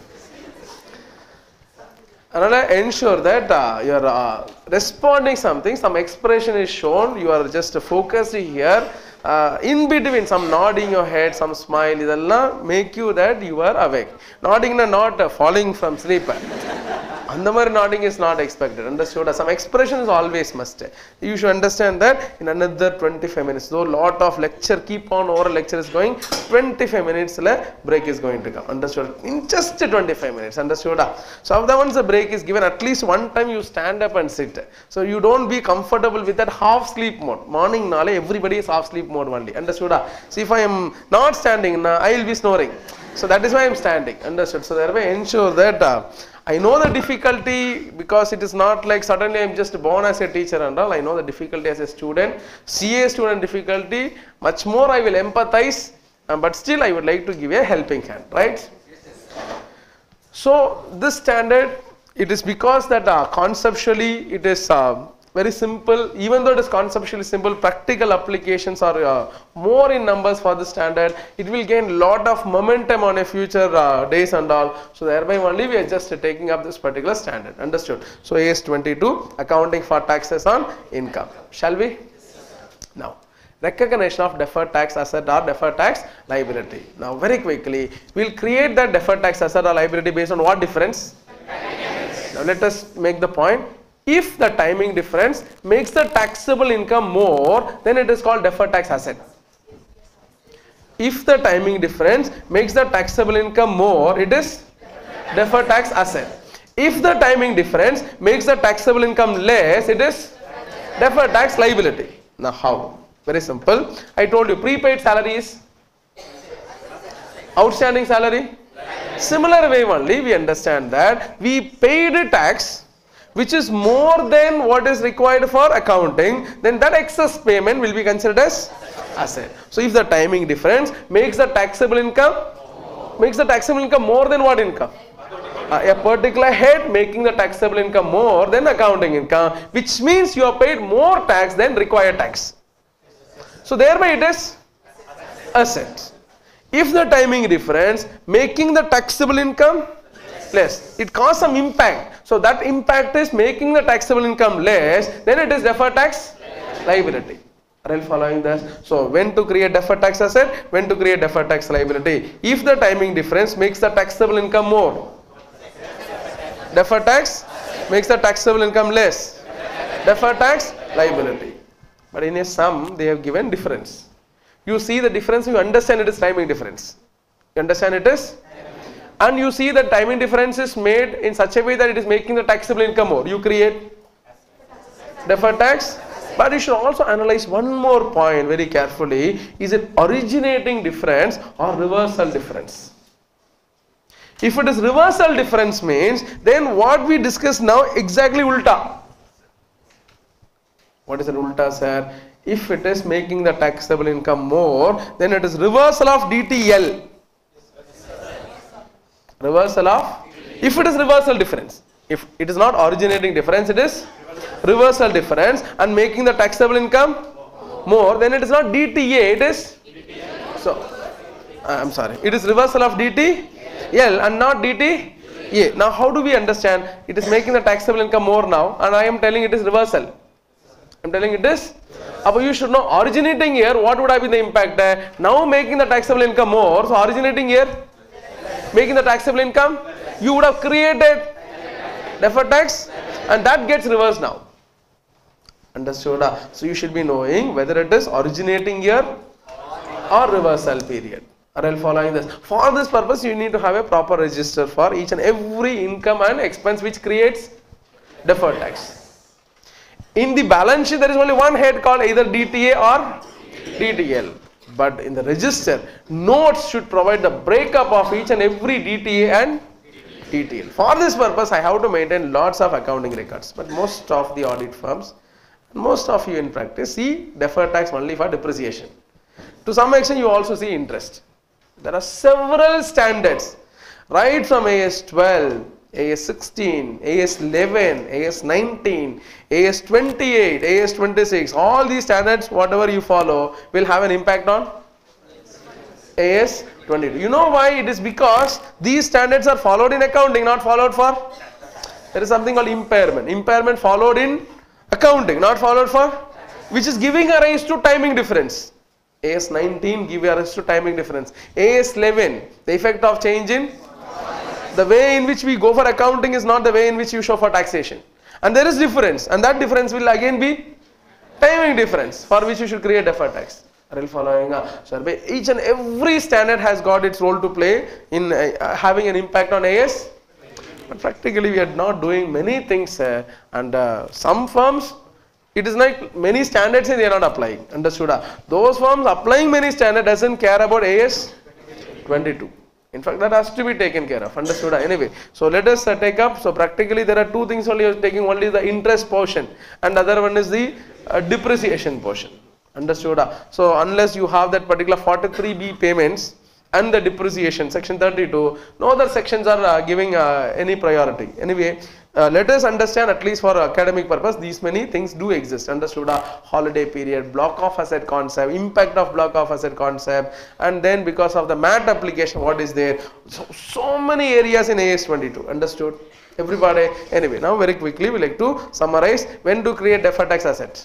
Another, ensure that you are responding something, some expression is shown, you are just focused here, in between some nodding your head, some smile, idella make you that you are awake. Nodding not falling from sleep. Andamari nodding is not expected. Understood? Some expression is always must. You should understand that in another 25 minutes, though lot of lecture, keep on oral lecture is going, 25 minutes break is going to come. Understood? In just 25 minutes. Understood? So after once the break is given, at least one time you stand up and sit. So you don't be comfortable with that half sleep mode. Morning nale everybody is half sleep mode only. Understood? See, if I am not standing, I will be snoring. So that is why I am standing. Understood? So thereby ensure that I know the difficulty, because it is not like suddenly I am just born as a teacher and all. I know the difficulty as a student. CA student difficulty, much more I will empathize, but still I would like to give a helping hand, right? So this standard, it is because that conceptually it is very simple. Even though it is conceptually simple, practical applications are more in numbers for the standard. It will gain lot of momentum on a future days and all. So thereby only we are just taking up this particular standard. Understood? So AS 22, accounting for taxes on income. Shall we? Now, recognition of deferred tax asset or deferred tax liability. Now very quickly, we will create that deferred tax asset or liability based on what difference? Now let us make the point. If the timing difference makes the taxable income more, then it is called deferred tax asset. If the timing difference makes the taxable income more, it is deferred tax asset. If the timing difference makes the taxable income less, it is deferred tax liability. Now how? Very simple. I told you prepaid salary is outstanding salary. Similar way only we understand that we paid a tax which is more than what is required for accounting, then that excess payment will be considered as asset. So if the timing difference makes the taxable income more than what income? A particular head making the taxable income more than accounting income, which means you are paid more tax than required tax. So thereby it is asset. If the timing difference making the taxable income less, it causes some impact. So that impact is making the taxable income less, then it is deferred tax liability. Are you following this? So when to create deferred tax asset, when to create deferred tax liability. If the timing difference makes the taxable income more, deferred tax makes the taxable income less, deferred tax liability. But in a sum they have given difference. You see the difference, you understand it is timing difference. You understand it is? And you see that timing difference is made in such a way that it is making the taxable income more. You create deferred tax. But you should also analyze one more point very carefully. Is it originating difference or reversal difference? If it is reversal difference means, then what we discuss now exactly ulta. What is an ulta, sir? If it is making the taxable income more, then it is reversal of DTL. Reversal of, if it is reversal difference. If it is not originating difference, it is reversal difference and making the taxable income more, then it is not DTA, it is, so, I'm sorry, it is reversal of DTL and not DTA. Now how do we understand? It is making the taxable income more now and I am telling it is reversal. I am telling it is, but you should know originating here, what would have been the impact there? Now making the taxable income more, so originating here, making the taxable income, you would have created deferred tax and that gets reversed now. Understood? So you should be knowing whether it is originating year or reversal period. Are you following this? For this purpose you need to have a proper register for each and every income and expense which creates deferred tax. In the balance sheet there is only one head called either DTA or DTL. But in the register, notes should provide the breakup of each and every DTA and DTL. For this purpose I have to maintain lots of accounting records. But most of the audit firms, most of you in practice see deferred tax only for depreciation. To some extent you also see interest. There are several standards right from AS 12, AS 16, AS 11, AS 19, AS 28, AS 26. All these standards whatever you follow will have an impact on AS 22. You know why? It is because these standards are followed in accounting, not followed for, there is something called impairment. Impairment followed in accounting, not followed for, which is giving a rise to timing difference. AS 19 give a rise to timing difference. AS 11, the effect of change in, the way in which we go for accounting is not the way in which you show for taxation. And there is difference, and that difference will again be timing difference for which you should create deferred tax. Are you following? So each and every standard has got its role to play in having an impact on AS. But practically we are not doing many things and some firms it is like many standards they are not applying. Understood? Those firms applying many standards doesn't care about AS 22. In fact that has to be taken care of. Understood? Anyway, so let us take up. So practically there are two things only. You are taking only the interest portion and the other one is the depreciation portion. Understood? So unless you have that particular 43B payments and the depreciation section 32, no other sections are giving any priority. Anyway, let us understand at least for academic purpose these many things do exist. Understood? Holiday period, block of asset concept, impact of block of asset concept, and then because of the MAT application what is there, so many areas in AS 22. Understood? Everybody? Anyway, now very quickly we like to summarize when to create deferred tax assets.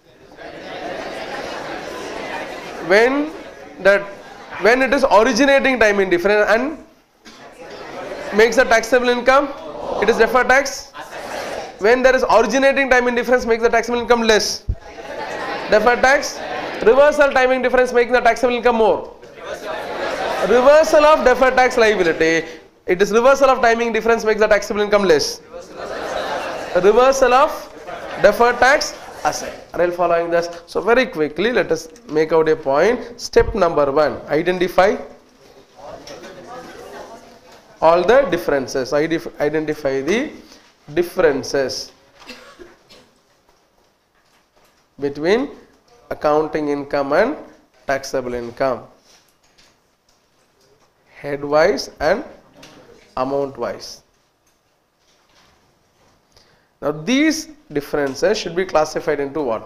When it is originating timing difference and makes the taxable income, it is deferred tax. When there is originating timing difference makes the taxable income less, deferred tax. Reversal timing difference making the taxable income more, reversal of deferred tax liability. It is reversal of timing difference makes the taxable income less, reversal of deferred tax asset. Are you following this? So very quickly let us make out a point. Step number 1, identify all the differences. Identify the differences between accounting income and taxable income, head wise and amount wise. Now these differences should be classified into what?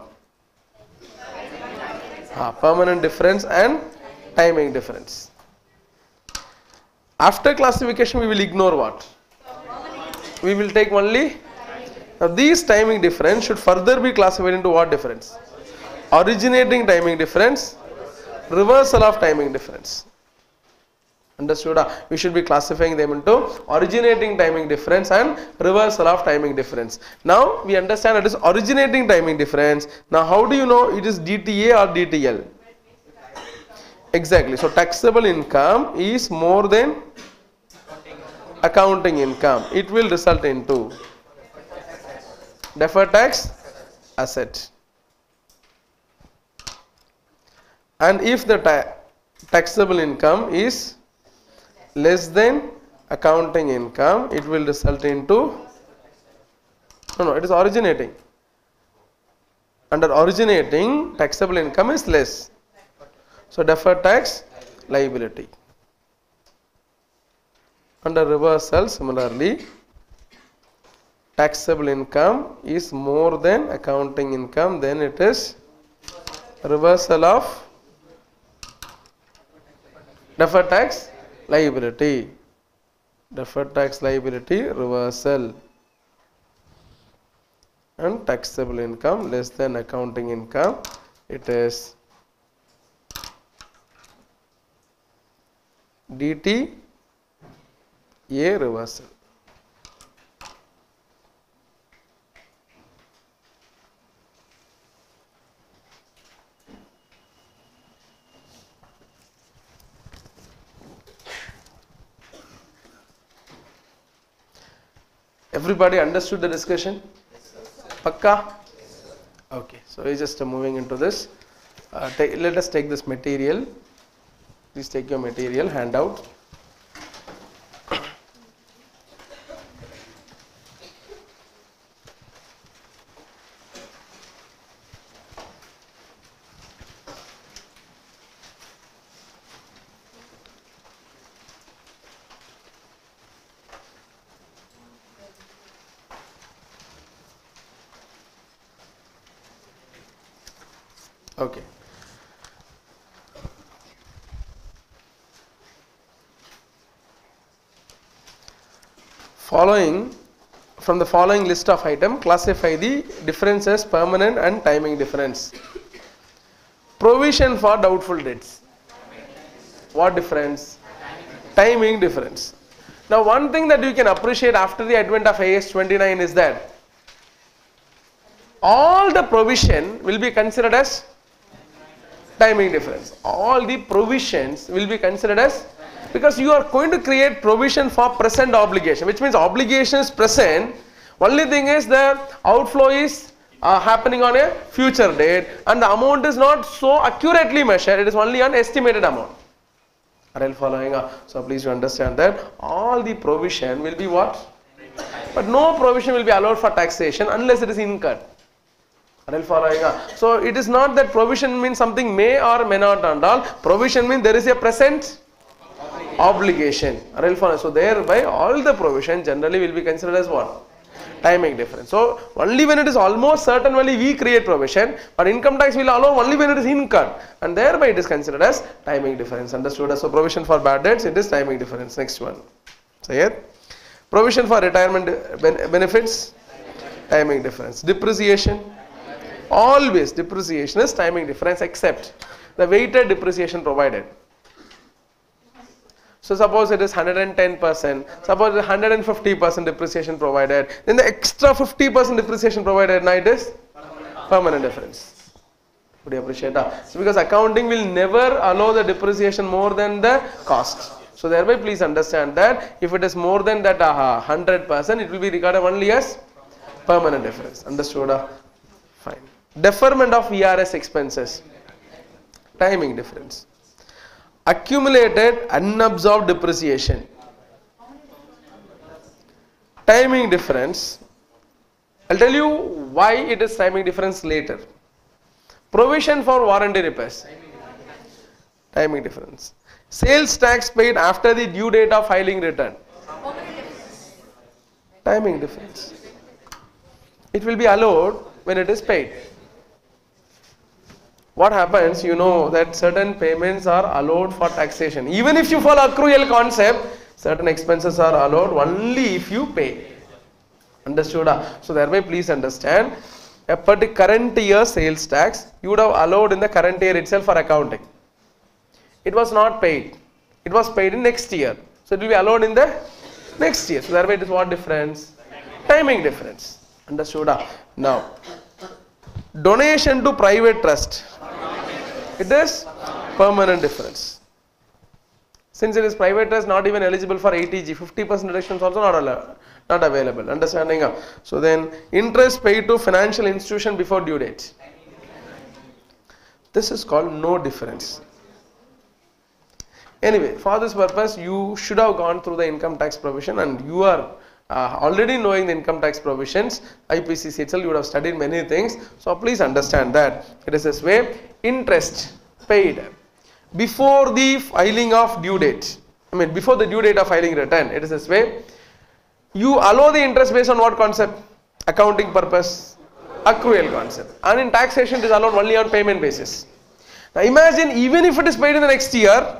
Permanent difference and timing difference. After classification we will ignore what? We will take only. Now these timing difference should further be classified into what difference? Originating timing difference, reversal of timing difference. Understood? We should be classifying them into originating timing difference and reversal of timing difference. Now we understand it is originating timing difference. Now how do you know it is DTA or DTL? Exactly. So taxable income is more than accounting income. It will result into deferred tax asset. And if the taxable income is less than accounting income, it will result into, it is originating. Under originating, taxable income is less. So deferred tax liability. Under reversal, similarly, taxable income is more than accounting income, then it is reversal of deferred tax liability. Deferred tax liability reversal. And taxable income less than accounting income, it is DTA reversal. Everybody understood the discussion? Pakka? Okay, so we're just moving into this. Let us take this material. Please take your material, handout. Okay. From the following list of items, classify the differences permanent and timing difference. Provision for doubtful debts. What difference? Timing difference. Now one thing that you can appreciate after the advent of AS 29 is that all the provision will be considered as timing difference. All the provisions will be considered as, because you are going to create provision for present obligation, which means obligation is present. Only thing is the outflow is happening on a future date and the amount is not so accurately measured, it is only an estimated amount. Are you following? So please you understand that all the provision will be what? But no provision will be allowed for taxation unless it is incurred. Are you following? So it is not that provision means something may or may not and all. Provision means there is a present obligation. Are you following? So thereby all the provision generally will be considered as what? Timing difference. So only when it is almost certain only we create provision, but income tax will allow only when it is incurred, and thereby it is considered as timing difference. Understood? So provision for bad debts, it is timing difference. Next one. So here, provision for retirement benefits, timing difference. Depreciation, always depreciation is timing difference except the weighted depreciation provided. So suppose it is 110%, suppose it is 150% depreciation provided, then the extra 50% depreciation provided, now it is permanent difference. Would you appreciate that? So because accounting will never allow the depreciation more than the cost. So thereby please understand that if it is more than that 100%, it will be regarded only as permanent difference. Understood? Fine. Deferment of VRS expenses. Timing difference. Accumulated unabsorbed depreciation. Timing difference. I'll tell you why it is timing difference later. Provision for warranty repairs. Timing difference. Sales tax paid after the due date of filing return. Timing difference. It will be allowed when it is paid. What happens, you know that certain payments are allowed for taxation. Even if you follow accrual concept, certain expenses are allowed only if you pay. Understood? So thereby please understand, a particular current year sales tax you would have allowed in the current year itself for accounting. It was not paid. It was paid in next year. So it will be allowed in the next year. So thereby it is what difference? Timing difference. Understood? Now, donation to private trust. It is permanent difference. Since it is private trust, not even eligible for 80G, 50% reduction is also not available. Understanding? So then, interest paid to financial institution before due date. This is called no difference. Anyway, for this purpose, you should have gone through the income tax provision, and you are already knowing the income tax provisions. IPCC itself, you would have studied many things. So please understand that it is this way. Interest paid before the filing of due date. Before the due date of filing return. It is this way. You allow the interest based on what concept? Accounting purpose. Accrual concept. And in taxation, it is allowed only on payment basis. Now imagine, even if it is paid in the next year,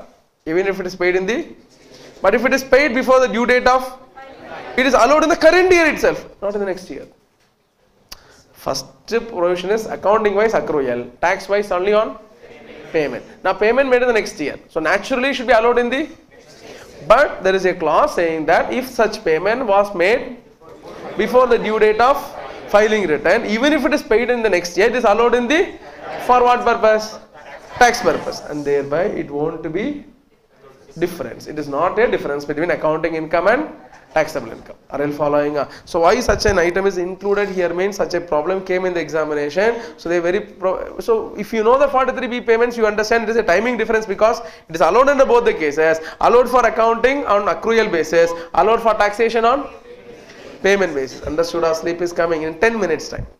but if it is paid before the due date of, it is allowed in the current year itself, not in the next year. First provision is accounting wise accrual, tax wise only on payment. Now payment made in the next year, so naturally should be allowed in the, but there is a clause saying that if such payment was made before the due date of filing return, even if it is paid in the next year, it is allowed in the, for what purpose? Tax purpose, and thereby it won't be difference. It is not a difference between accounting income and taxable income. Are you following? So why such an item is included here means such a problem came in the examination. So they so if you know the 43B payments, you understand it is a timing difference because it is allowed under both the cases. Allowed for accounting on accrual basis, allowed for taxation on payment basis. Understood? Our sleep is coming in 10 minutes time.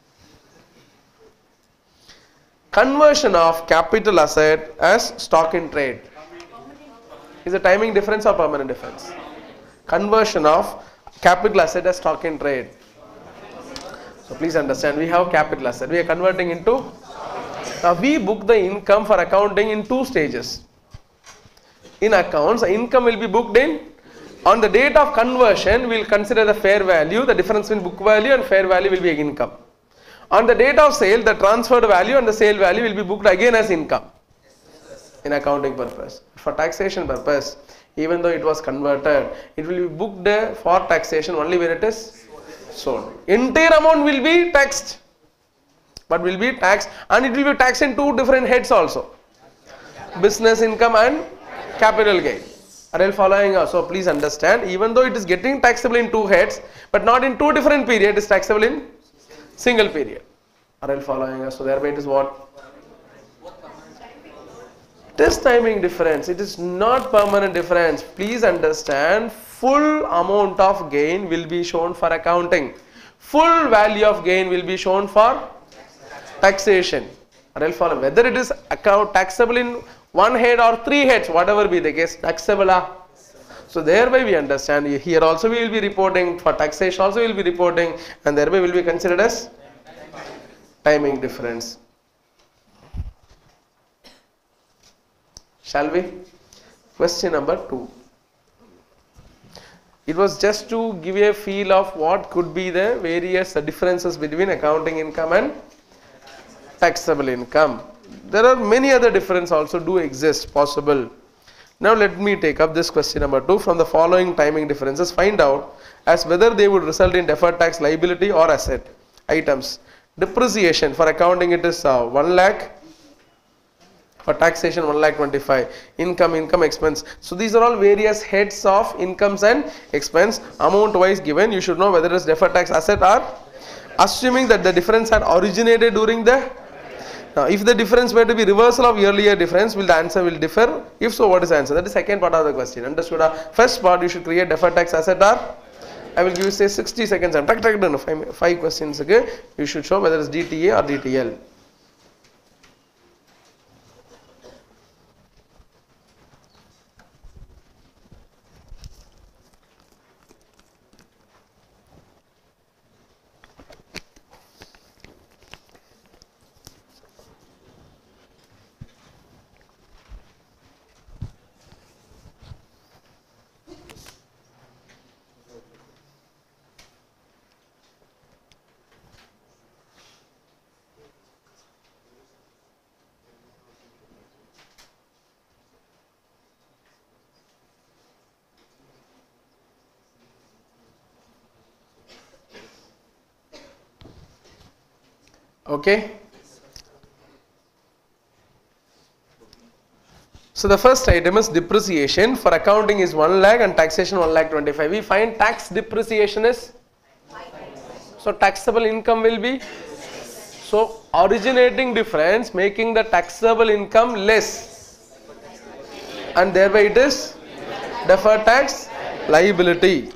Conversion of capital asset as stock in trade. Is a timing difference or permanent difference? Conversion of capital asset as stock in trade. So please understand, we have capital asset. We are converting into, now we book the income for accounting in two stages. In accounts, the income will be booked in, on the date of conversion, we will consider the fair value, the difference in book value and fair value will be income. On the date of sale, the transferred value and the sale value will be booked again as income. In accounting purpose. For taxation purpose, even though it was converted, it will be booked for taxation only when it is sold. Entire amount will be taxed, but will be taxed, and it will be taxed in two different heads also. Business income and capital gain. Are you following us? So please understand, even though it is getting taxable in two heads, but not in two different periods, it is taxable in single period. Are you following us? So thereby it is what? This timing difference, it is not permanent difference. Please understand, full amount of gain will be shown for accounting. Full value of gain will be shown for taxation. Whether it is taxable in one head or three heads, whatever be the case, taxable. So thereby we understand, here also we will be reporting, for taxation also we will be reporting, and thereby will be considered as timing difference. Shall we? Question number 2. It was just to give a feel of what could be the various differences between accounting income and taxable income. There are many other differences also do exist possible. Now let me take up this question number 2. From the following timing differences, find out as whether they would result in deferred tax liability or asset items. Depreciation, for accounting it is 1 lakh. For taxation 1,25,000. Income, expense. So these are all various heads of incomes and expense. Amount wise given, you should know whether it is deferred tax asset or Assuming that the difference had originated during the. Now, if the difference were to be reversal of earlier difference, will the answer will differ? If so, what is the answer? That is second part of the question. Understood? First part, you should create deferred tax asset or. I will give you say 60 seconds. I'm 5 questions. Okay, you should show whether it's DTA or DTL. Okay. So the first item is depreciation. For accounting is 1 lakh and taxation 1,25,000. We find tax depreciation is. So taxable income will be. So originating difference making the taxable income less. And thereby it is deferred tax liability.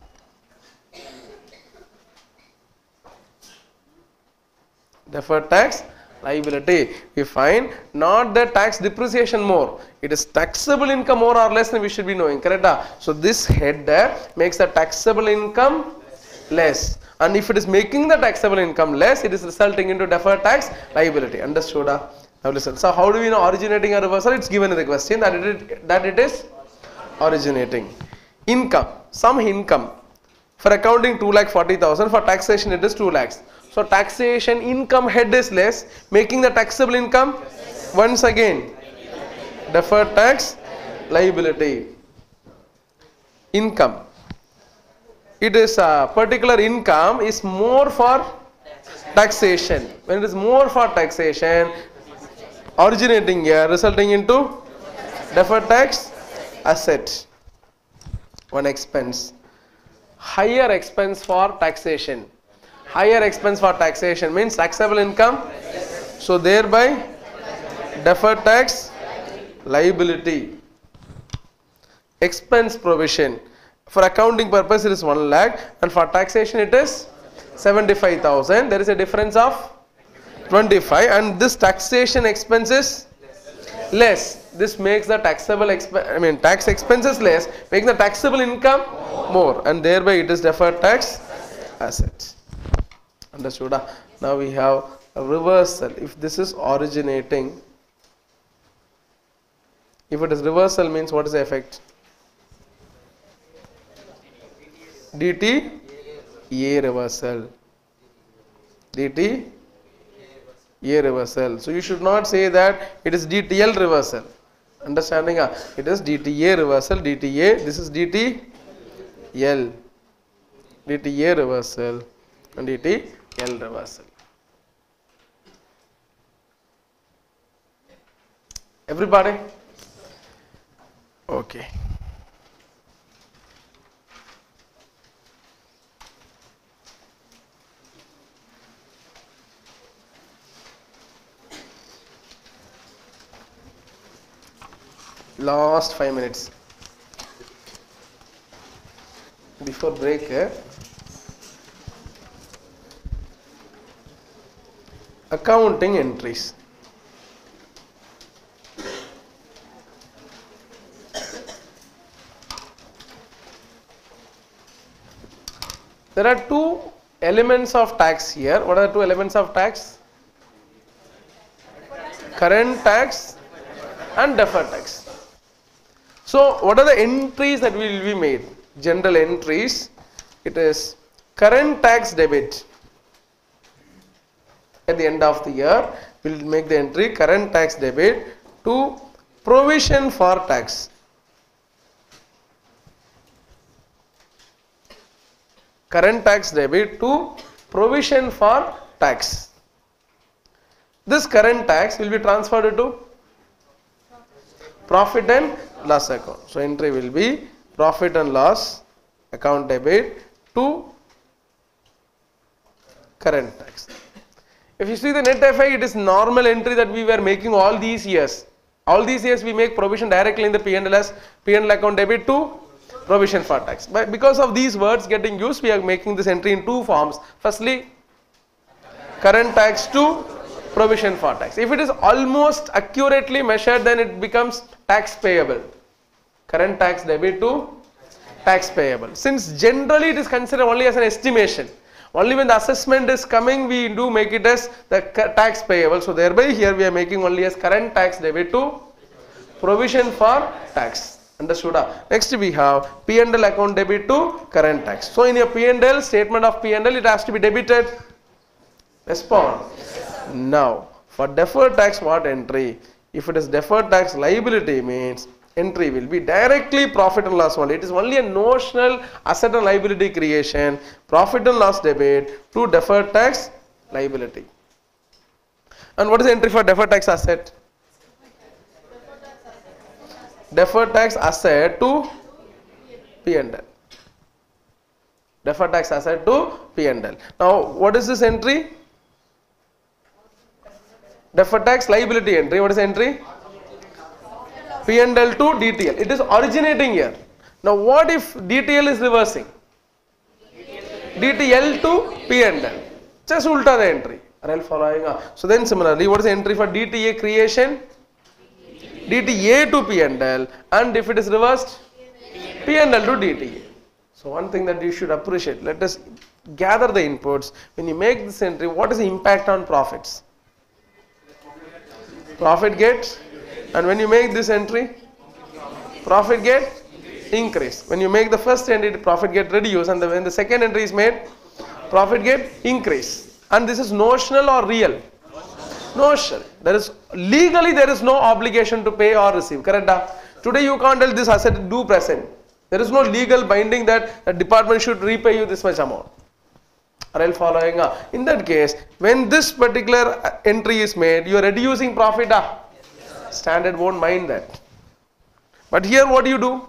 Deferred tax liability. We find not the tax depreciation more. It is taxable income more or less than we should be knowing. Correct? So this head makes the taxable income less. And if it is making the taxable income less, it is resulting into deferred tax liability. Understood? Now listen. So how do we know originating or reversal? It's given in the question that it is originating. Income. Some income. For accounting 2,40,000. For taxation it is 2 lakhs. So taxation income head is less, making the taxable income once again deferred tax liability. Income. It is a particular income is more for taxation. When it is more for taxation, originating here resulting into deferred tax asset. One expense. Higher expense for taxation. Higher expense for taxation means taxable income. So thereby deferred tax liability. Expense provision. For accounting purpose it is 1 lakh and for taxation it is 75,000. There is a difference of 25 and this taxation expense is less. This makes the taxable tax expenses less, making the taxable income more and thereby it is deferred tax assets. Understood? Now we have a reversal. If this is originating, if it is reversal means what is the effect? DTA reversal. DTA reversal. So you should not say that it is DTL reversal. Understanding? It is DTA reversal. DTA. This is DTL. DTA reversal and DTL reversal. Everybody? Okay. Last 5 minutes before break. Accounting entries. There are 2 elements of tax here. What are the 2 elements of tax? Current tax and deferred tax. So what are the entries that will be made? General entries. It is current tax debit. At the end of the year, we will make the entry current tax debit to provision for tax. Current tax debit to provision for tax. This current tax will be transferred to profit and loss account. So entry will be profit and loss account debit to current tax. If you see the net FI, it is normal entry that we were making all these years. All these years we make provision directly in the P&L as P&L account debit to provision for tax. But because of these words getting used, we are making this entry in two forms. Firstly, current tax to provision for tax. If it is almost accurately measured, then it becomes tax payable. Current tax debit to tax payable. Since generally it is considered only as an estimation. Only when the assessment is coming, we do make it as the tax payable. So thereby here we are making only as current tax debit to provision for tax. Understood? Next we have P&L account debit to current tax. So in your P&L, statement of P&L, it has to be debited. Respond. Now for deferred tax, what entry? If it is deferred tax liability, means entry will be directly profit and loss only. It is only a notional asset and liability creation, profit and loss debit to deferred tax liability. And what is the entry for deferred tax asset? Deferred tax asset to P&L. Deferred tax asset to P&L. Now what is this entry? Deferred tax liability entry. What is the entry? P&L to DTL. It is originating here. Now what if DTL is reversing? DTL to P&L. Just ulta the entry. Are you following? So then similarly, what is the entry for DTA creation? DTA to P&L, and if it is reversed, P&L to DTA. So one thing that you should appreciate, let us gather the inputs. When you make this entry, what is the impact on profits? Profit gets, and when you make this entry, profit get increase. When you make the first entry, profit get reduced, and when the second entry is made, profit get increase. And this is notional or real? Notional. Legally there is no obligation to pay or receive. Correct? Today you can't tell this asset due present. There is no legal binding that the department should repay you this much amount. Are you following? In that case, when this particular entry is made, you are reducing profit. Standard won't mind that. But here what do you do?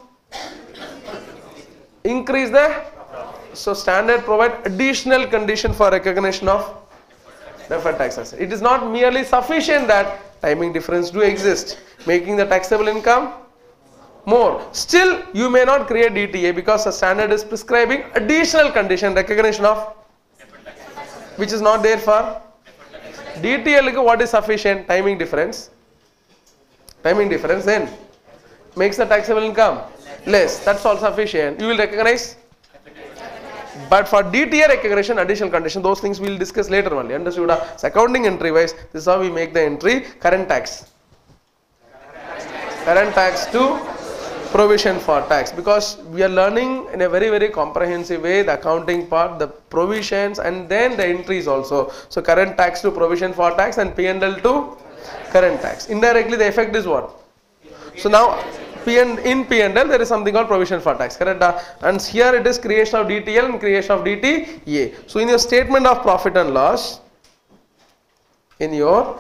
Increase the. So standard provide additional condition for recognition of deferred tax asset. It is not merely sufficient that timing difference do exist, making the taxable income more. Still, you may not create DTA because the standard is prescribing additional condition, recognition of, which is not there for DTL. What is sufficient? Timing difference. Timing difference then makes the taxable income less. That's all sufficient. You will recognize. But for DTA recognition, additional condition, those things we will discuss later only. Understood? So accounting entry wise, this is how we make the entry. Current tax. Current tax to provision for tax. Because we are learning in a very comprehensive way the accounting part, the provisions, and then the entries also. So current tax to provision for tax and P&L to current tax. Indirectly the effect is what? So now in P&L there is something called provision for tax, correct? And here it is creation of DTL and creation of DTA. So in your statement of profit and loss, you will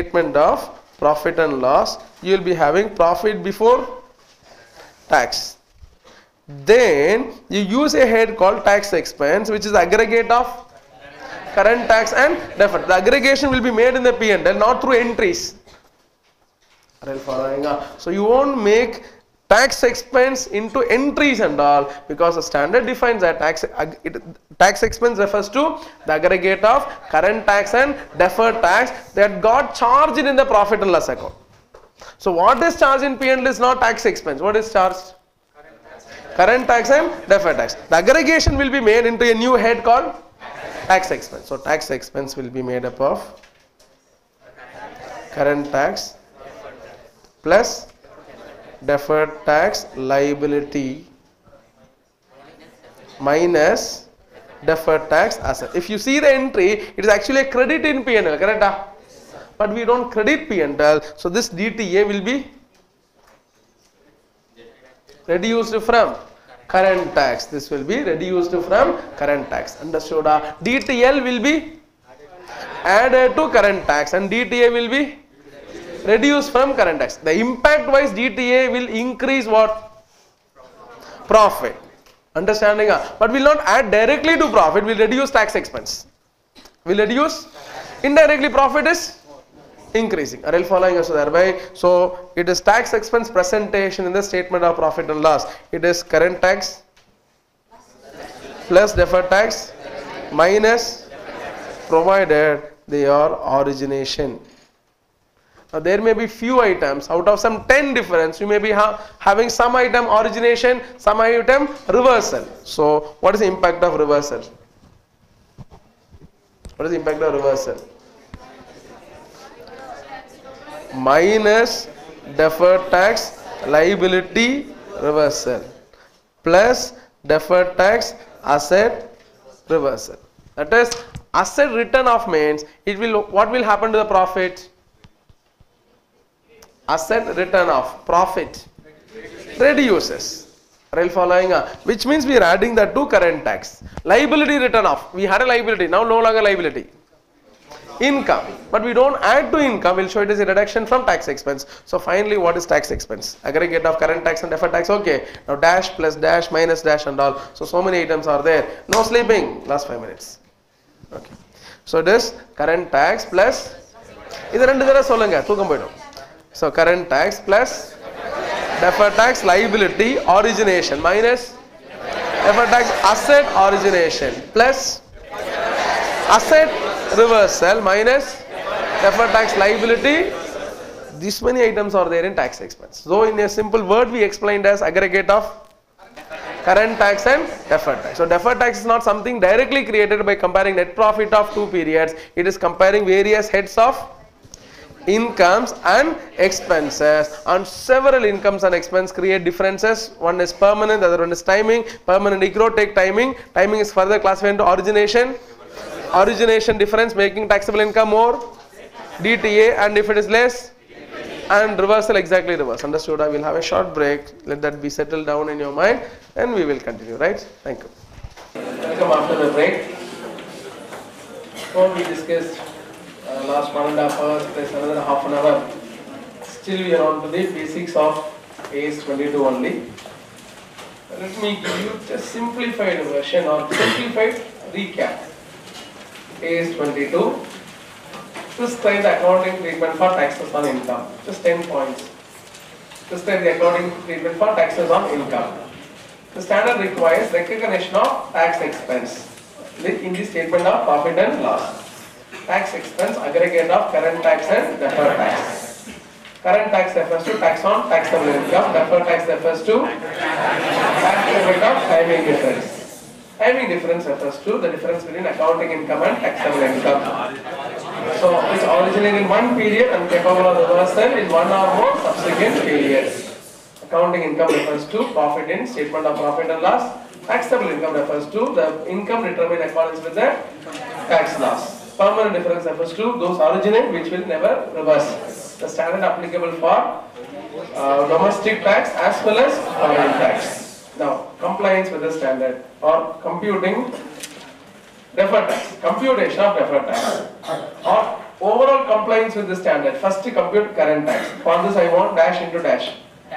be having profit before tax. Then you use a head called tax expense, which is the aggregate of current tax and deferred. The aggregation will be made in the P&L, not through entries. So you won't make tax expense into entries and all, because the standard defines that tax expense refers to the aggregate of current tax and deferred tax that got charged in the profit and loss account. So what is charged in P&L is not tax expense. What is charged? Current tax and deferred tax. The aggregation will be made into a new head called tax expense. So tax expense will be made up of current tax plus deferred tax liability minus deferred tax asset. If you see the entry, it is actually a credit in P&L, correct? But we don't credit P&L, so this DTA will be reduced from current tax. This will be reduced from current tax. Understood? DTL will be added to current tax and DTA will be reduced from current tax. The impact wise DTA will increase what? Profit. Understanding? But will not add directly to profit, will reduce tax expense. will reduce. Indirectly profit is increasing. Are you following us thereby? So it is tax expense presentation in the statement of profit and loss. It is current tax plus deferred tax minus provided they are origination. Now there may be few items out of some 10 difference. You may be having some item origination, some item reversal. So what is the impact of reversal? What is the impact of reversal? Minus deferred tax liability reversal plus deferred tax asset reversal. That is, asset written off means it will, what will happen to the profit? Asset written off, profit reduces. Are you following? Which means we are adding that to current tax. Liability written off. We had a liability, now no longer liability. Income, but we don't add to income, we'll show it as a reduction from tax expense. So finally, what is tax expense? Aggregate of current tax and deferred tax. Okay, now dash plus dash minus dash and all. So many items are there. No sleeping, last 5 minutes. Okay, so this current tax plus so current tax plus deferred tax liability origination minus deferred tax asset origination plus asset reversal minus deferred tax liability. These many items are there in tax expense. So in a simple word we explained as aggregate of current tax and deferred tax. So deferred tax is not something directly created by comparing net profit of two periods. It is comparing various heads of incomes and expenses, and several incomes and expense create differences. One is permanent, the other one is timing. Permanent equal take timing. Timing is further classified into origination. Origination difference making taxable income more, DTA, and if it is less, and reversal exactly reverse. Understood? I will have a short break. Let that be settled down in your mind and we will continue, right? Thank you. Welcome after the break. So we discussed last 1.5 hours plus another half an hour. Still we are on to the basics of AS22 only. Let me give you a simplified version or simplified recap. AS22. Prescribe the accounting treatment for taxes on income. Just 10 points. Prescribe the accounting treatment for taxes on income. The standard requires recognition of tax expense in the statement of profit and loss. Tax expense aggregate of current tax and deferred tax. Current tax refers to tax on taxable income. Deferred tax refers to tax rate of timing difference. Timing difference refers to the difference between accounting income and taxable income. So it's originated in one period and capable of reversal in one or more subsequent periods. Accounting income refers to profit in statement of profit and loss. Taxable income refers to the income determined in accordance with the tax laws. Permanent difference refers to those originate which will never reverse. The standard applicable for domestic tax as well as foreign tax. Now, compliance with the standard or computing deferred tax, computation of deferred tax or overall compliance with the standard. First compute current tax. For this I want dash into dash.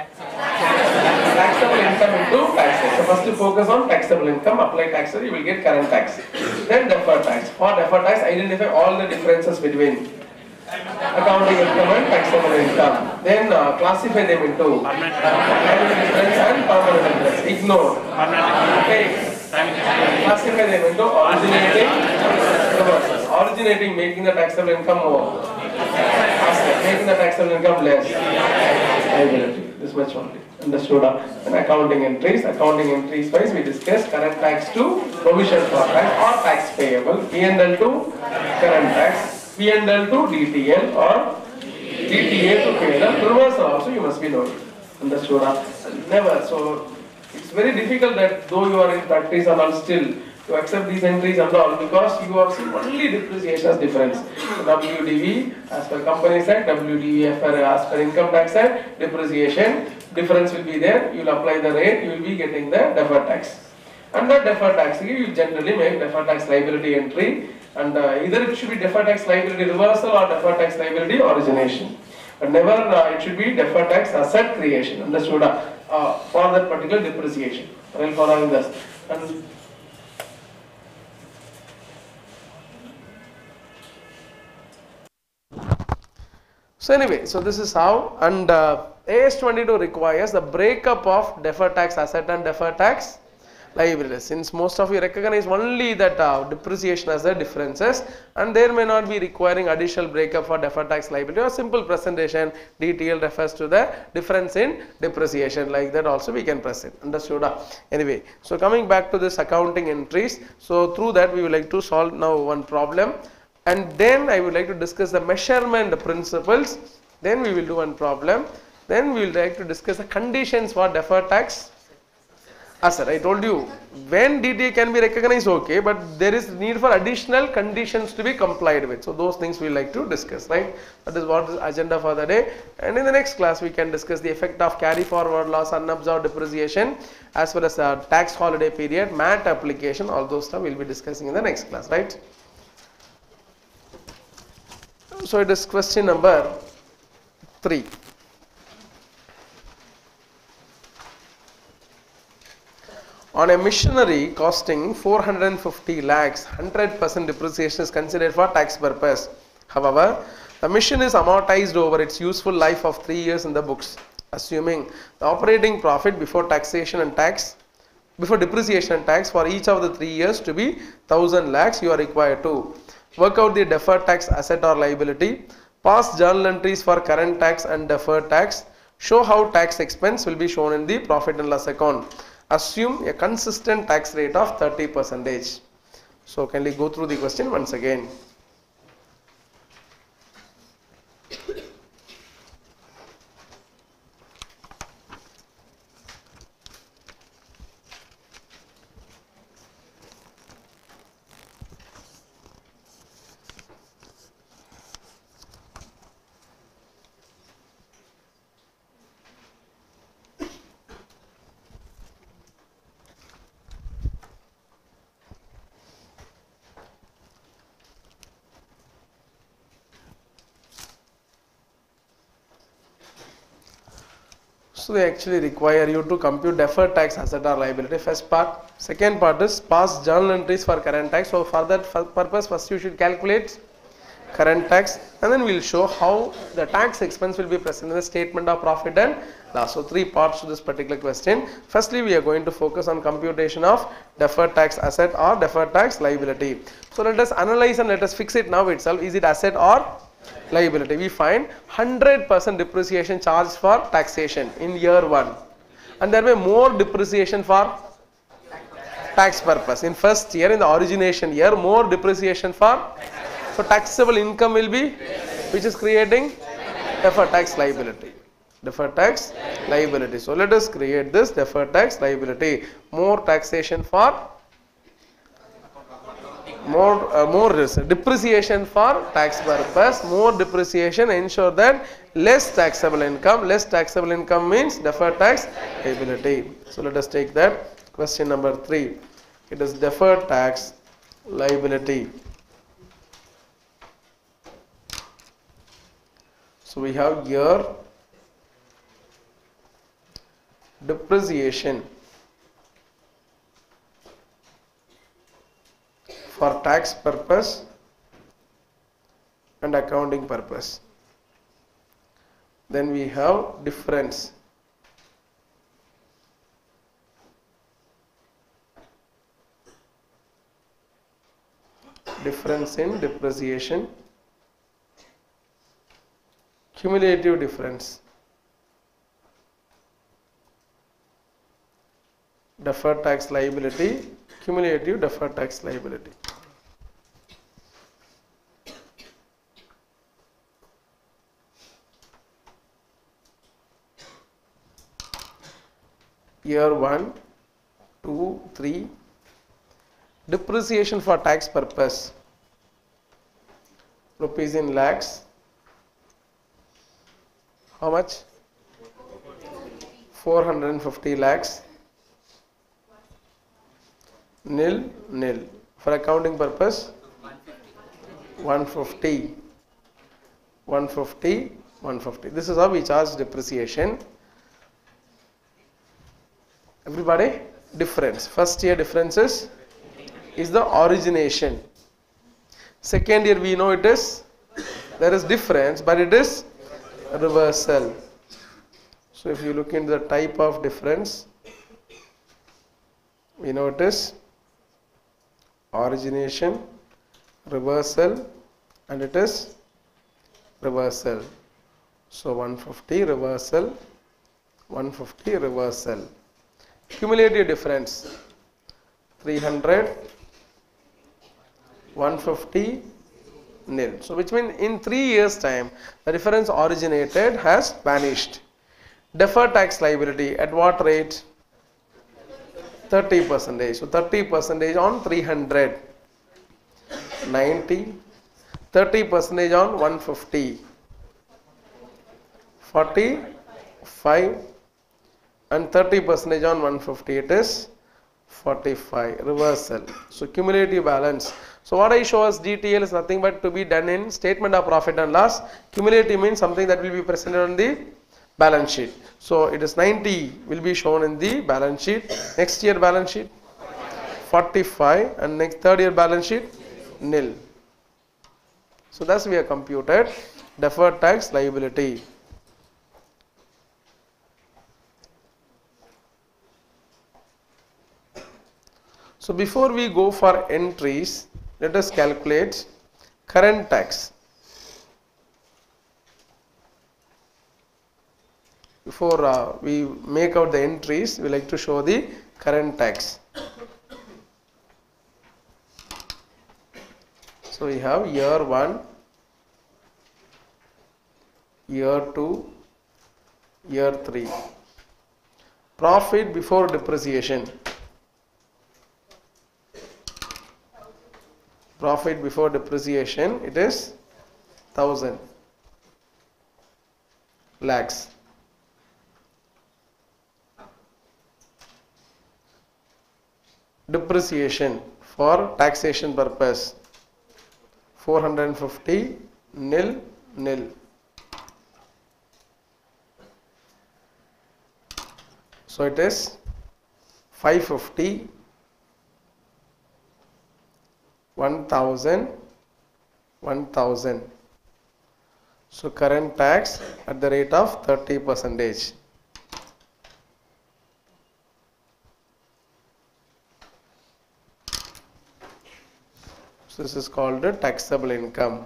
Taxable income into taxes. So first focus on taxable income, apply tax, you will get current tax. Then deferred tax. For deferred tax, identify all the differences between accounting income and taxable income. Then classify them into timing difference and permanent difference. Ignore. Okay. Classify them into originating reverses. Originating making the taxable income more. Making the taxable income less. Liability. This much only. Understood? And accounting entries. Accounting entries wise we discussed current tax to provision for tax or tax payable. P&L to current tax. P&L to DTL or DTA to P&L. Reversal also you must be knowing. Understood? Never. So it's very difficult that though you are in practice and all still to accept these entries and all because you have seen only depreciation as difference. So WDV as per company side, WDV as per income tax side, depreciation difference will be there. You will apply the rate, you will be getting the deferred tax. Under deferred tax, you generally make deferred tax liability entry. And either it should be deferred tax liability reversal or deferred tax liability origination. But never it should be deferred tax asset creation. Understood? For that particular depreciation. I will following this. And So anyway, so this is how, and AS22 requires the breakup of deferred tax asset and deferred tax liabilities. Since most of you recognize only that depreciation as the differences, and there may not be requiring additional breakup for deferred tax liability, or simple presentation detail refers to the difference in depreciation, like that also we can present. Understood? Anyway, so coming back to this accounting entries, so through that we would like to solve now one problem, and then I would like to discuss the measurement principles. Then we will do one problem. Then we will like to discuss the conditions for deferred tax asset. I told you when DTA can be recognized, okay, but there is need for additional conditions to be complied with. So those things we like to discuss, right? That is what is agenda for the day. And in the next class we can discuss the effect of carry forward loss, unabsorbed depreciation, as well as tax holiday period, MAT application. All those stuff we will be discussing in the next class, right? So it is question number 3. On a machinery costing 450 lakhs, 100% depreciation is considered for tax purpose. However, the machine is amortized over its useful life of 3 years in the books. Assuming the operating profit before taxation and tax, before depreciation and tax for each of the 3 years to be 1000 lakhs, you are required to work out the deferred tax asset or liability, pass journal entries for current tax and deferred tax, show how tax expense will be shown in the profit and loss account. Assume a consistent tax rate of 30%. So kindly go through the question once again. So they actually require you to compute deferred tax asset or liability, first part. Second part is pass journal entries for current tax. So for that purpose, first you should calculate current tax, and then we will show how the tax expense will be present in the statement of profit and loss. So 3 parts to this particular question. Firstly, we are going to focus on computation of deferred tax asset or deferred tax liability. So let us analyze and let us fix it now itself. Is it asset or liability? We find 100% depreciation charged for taxation in year 1, and there may more depreciation for tax purpose in first year. In the origination year, more depreciation for, so taxable income will be, which is creating deferred tax liability. Deferred tax liability. So let us create this deferred tax liability. More taxation for, more depreciation for tax purpose, more depreciation, ensure that less taxable income. Less taxable income means deferred tax liability. So let us take that question number 3. It is deferred tax liability. So we have here depreciation for tax purpose and accounting purpose. Then we have difference. Difference in depreciation. Cumulative difference. Deferred tax liability. Cumulative deferred tax liability. Year 1, 2, 3. Depreciation for tax purpose. Rupees in lakhs. How much? 450 lakhs. Nil. For accounting purpose, 150. 150. This is how we charge depreciation. Everybody? Difference. First year differences is the origination. Second year we know it is, there is difference, but it is reversal. So if you look into the type of difference, we know it is origination, reversal, and it is reversal. So 150 reversal, 150 reversal. Cumulative difference 300, 150, nil. So which means in 3 years time the difference originated has vanished. Deferred tax liability at what rate? 30%. So 30% on 300, 90, 30% on 150, 45, and 30% on 150. It is 45. Reversal. So cumulative balance. So what I show as DTL is nothing but to be done in statement of profit and loss. Cumulative means something that will be presented on the balance sheet. So it is 90 will be shown in the balance sheet. Next year balance sheet 45, and next third year balance sheet nil. So thus we have computed deferred tax liability. So before we go for entries, let us calculate current tax. Before we make out the entries, we like to show the current tax. So we have year 1, year 2, year 3. Profit before depreciation. Profit before depreciation, it is 1000 lakhs. Depreciation for taxation purpose 450, nil, nil. So it is 550, 1000, 1000. So current tax at the rate of 30%. So this is called the taxable income.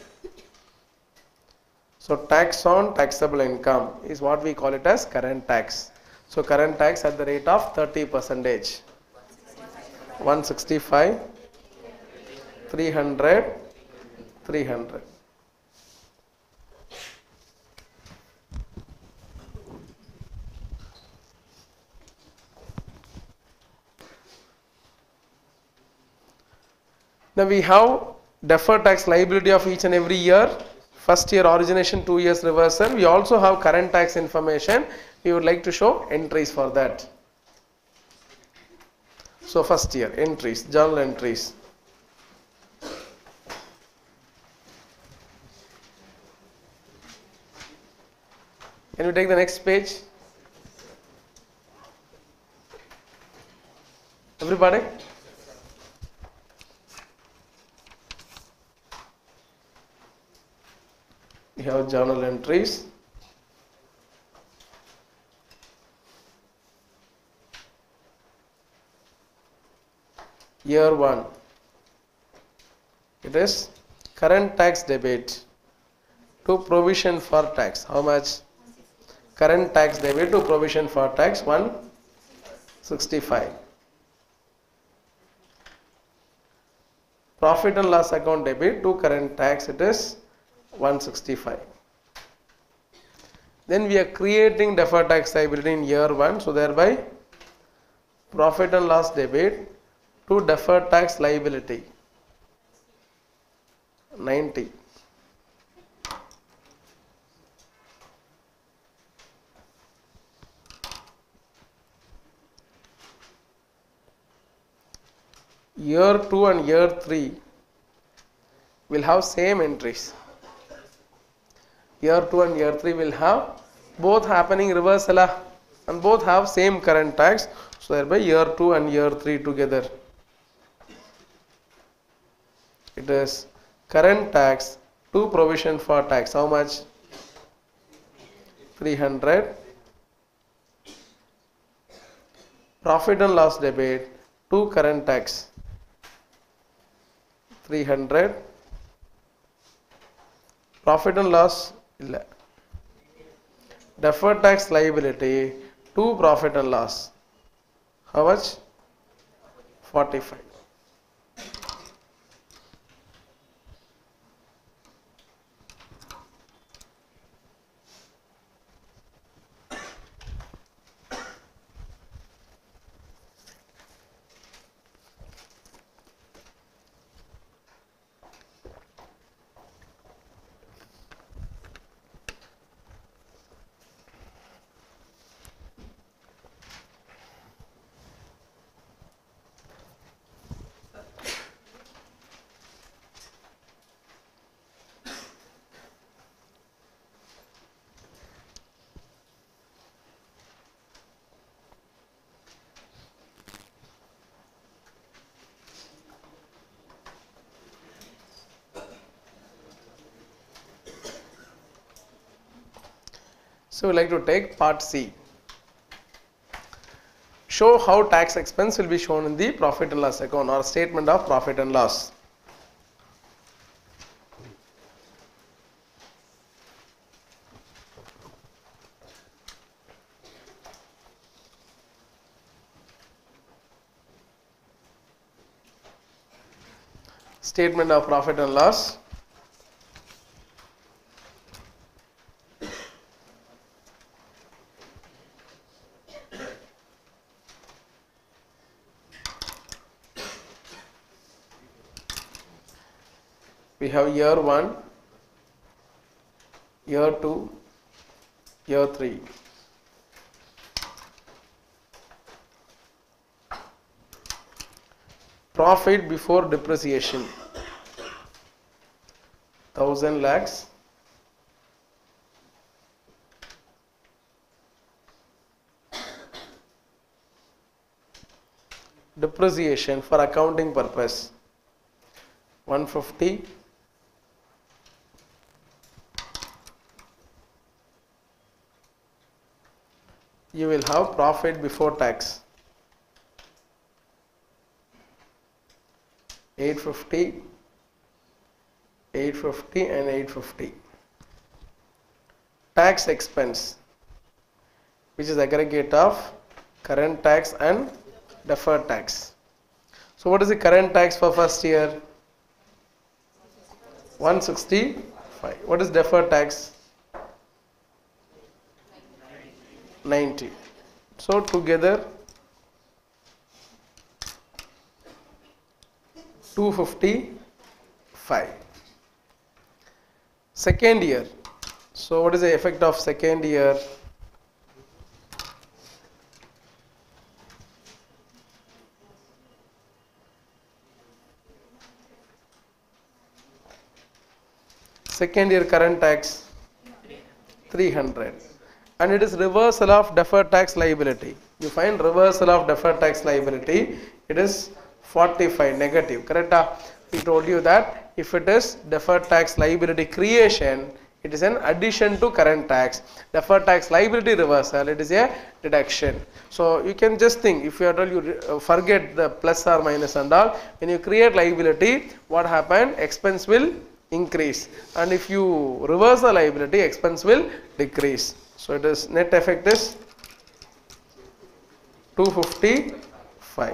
So tax on taxable income is what we call it as current tax. So current tax at the rate of 30%. 165, 300, 300. Now we have deferred tax liability of each and every year. First year origination, 2 years reversal. We also have current tax information. We would like to show entries for that. So first year entries, journal entries. Can we take the next page? Everybody? We have journal entries. Year 1. It is current tax debit to provision for tax. How much? Current tax debit to provision for tax 165. Profit and loss account debit to current tax, it is 165. Then we are creating deferred tax liability in year 1. So thereby profit and loss debit to deferred tax liability 90. Year 2 and year 3 will have same entries. Year 2 and year 3 will have both happening reversal and both have same current tax. So thereby year 2 and year 3 together. It is current tax to provision for tax. How much? 300. Profit and loss debit to current tax 300. Profit and loss illa. Deferred tax liability to profit and loss. How much? 45. So we like to take part C. Show how tax expense will be shown in the profit and loss account or statement of profit and loss. Statement of profit and loss. We have year 1, year 2, year 3. Profit before depreciation 1000 lakhs. Depreciation for accounting purpose 150. You will have profit before tax 850, 850 and 850. Tax expense, which is aggregate of current tax and deferred tax. So what is the current tax for first year? 165. What is deferred tax? 90. So together 255. Second year. So what is the effect of second year? Second year current tax 300. And it is reversal of deferred tax liability. You find reversal of deferred tax liability, it is 45 negative. Correct? We told you that if it is deferred tax liability creation, it is an addition to current tax. Deferred tax liability reversal, it is a deduction. So you can just think, if you are told you forget the plus or minus and all, when you create liability, what happened? Expense will increase. And if you reverse the liability, expense will decrease. So it is net effect is 255.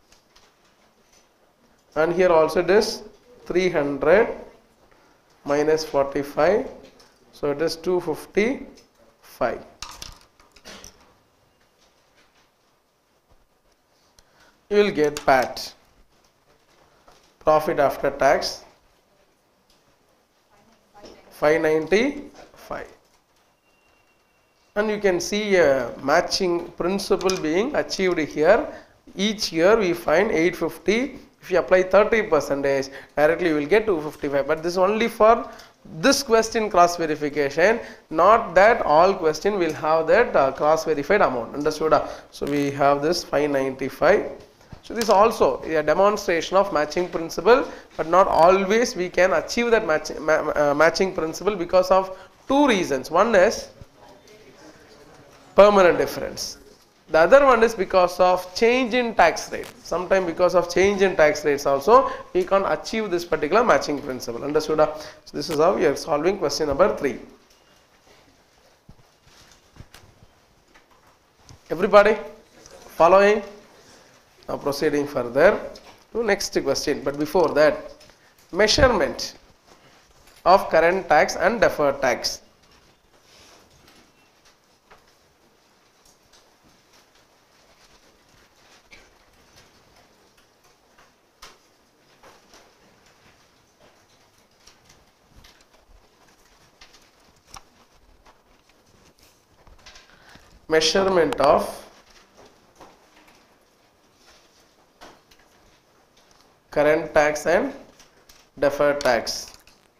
And here also it is 300 minus 45. So it is 255. You will get PAT, profit after tax, 595. And you can see a matching principle being achieved here. Each year we find 850. If you apply 30%, directly you will get 255. But this is only for this question cross verification, not that all question will have that cross verified amount. Understood? So we have this 595. So this is also a demonstration of matching principle, but not always we can achieve that matching principle because of two reasons. One is permanent difference. The other one is because of change in tax rate. Sometimes because of change in tax rates also, we can achieve this particular matching principle. Understood? So this is how we are solving question number 3. Everybody following? Now proceeding further to next question. But before that, measurement of current tax and deferred tax. Measurement of current tax and deferred tax.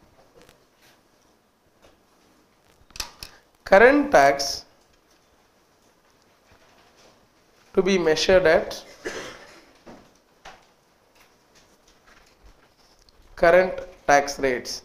Current tax to be measured at current tax rates.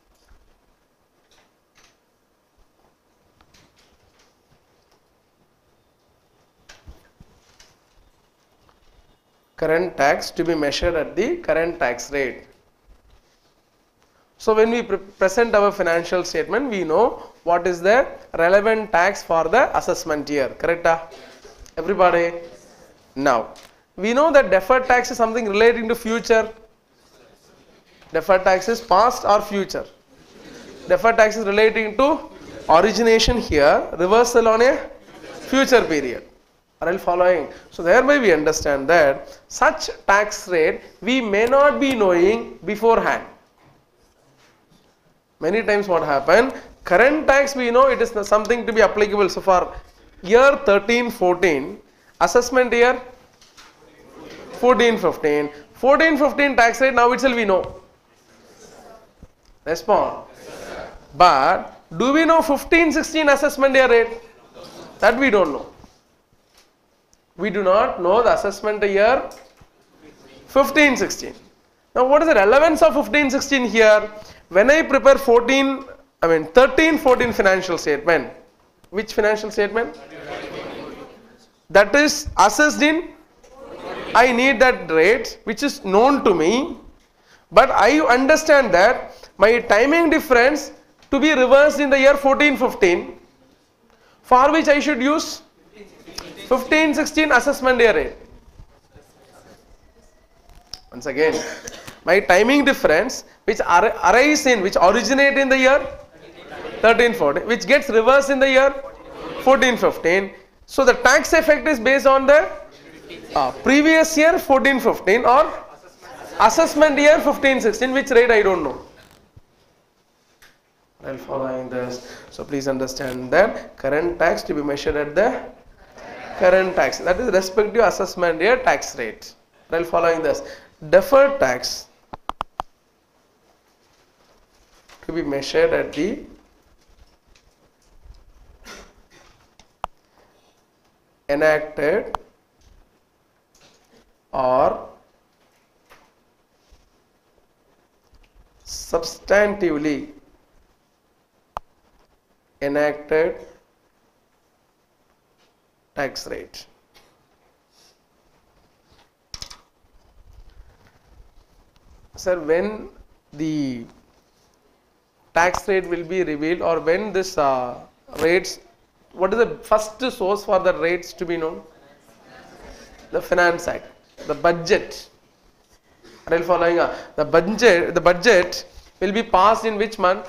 Current tax to be measured at the current tax rate. So when we present our financial statement, we know what is the relevant tax for the assessment year. Correct? Everybody? Now, we know that deferred tax is something relating to future. Deferred tax is past or future. Deferred tax is relating to origination here, reversal on a future period. Are you following? So thereby we understand that such tax rate we may not be knowing beforehand. Many times what happen, current tax we know it is something to be applicable. So for year 13-14, assessment year 14-15, 14-15 tax rate now itself we know. Respond. But do we know 15-16 assessment year rate? That we don't know. We do not know the assessment year 15-16. Now what is the relevance of 15-16 here? When I prepare 13-14 financial statement, which financial statement? That is assessed in, I need that rate which is known to me, but I understand that my timing difference to be reversed in the year 14-15, for which I should use 15-16 assessment year rate. Once again, my timing difference which arise in, which originate in the year 13-14, which gets reversed in the year 14-15. So the tax effect is based on the previous year 14-15 or assessment year 15-16, which rate I don't know. While following this, so please understand that current tax to be measured at the current tax, that is respective assessment year tax rate. While following this, deferred tax to be measured at the enacted or substantively enacted tax rate. Sir, when the tax rate will be revealed, or when this rates, what is the first source for the rates to be known? The Finance Act, the budget. Are you following? The budget will be passed in which month?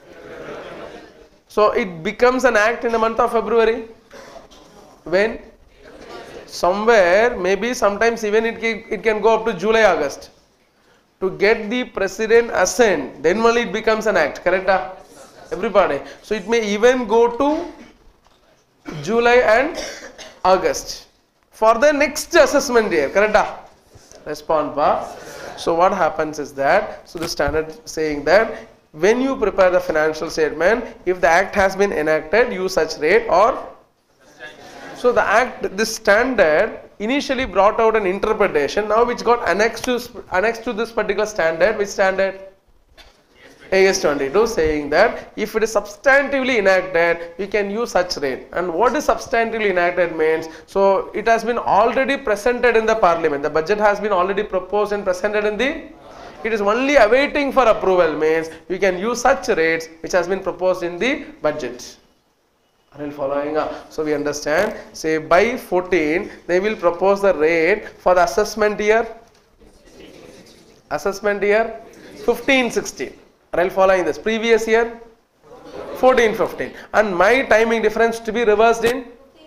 So it becomes an act in the month of February. When? Somewhere, maybe sometimes even it can go up to July, August. To get the president assent, then only it becomes an act. Correct? Everybody. So it may even go to July and August for the next assessment year. Correct? Respond. So what happens is that, so the standard saying that when you prepare the financial statement, if the act has been enacted, use such rate or. So the act, this standard initially brought out an interpretation, now which got annexed to this particular standard. Which standard? AS 22 saying that if it is substantively enacted, we can use such rate. And what is substantively enacted means? So it has been already presented in the parliament. The budget has been already proposed and presented in the. It is only awaiting for approval means we can use such rates which has been proposed in the budget. Are you following up? So we understand. Say by 14 they will propose the rate for the assessment year. Assessment year 15-16. Are you following this? Previous year 14-15. And my timing difference to be reversed in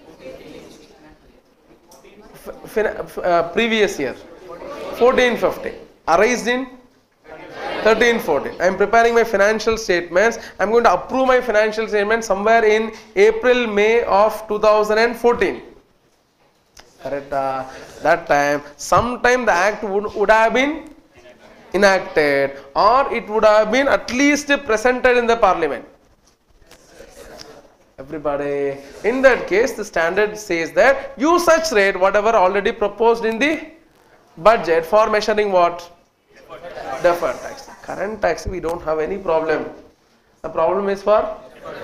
previous year 14-15. Arised in 13-14. I am preparing my financial statements. I am going to approve my financial statements somewhere in April, May of 2014. Correct? That time, sometime the act would have been enacted, or it would have been at least presented in the parliament. Everybody, in that case, the standard says that use such rate whatever already proposed in the budget for measuring what? Deferred tax. Current tax, we don't have any problem. The problem is for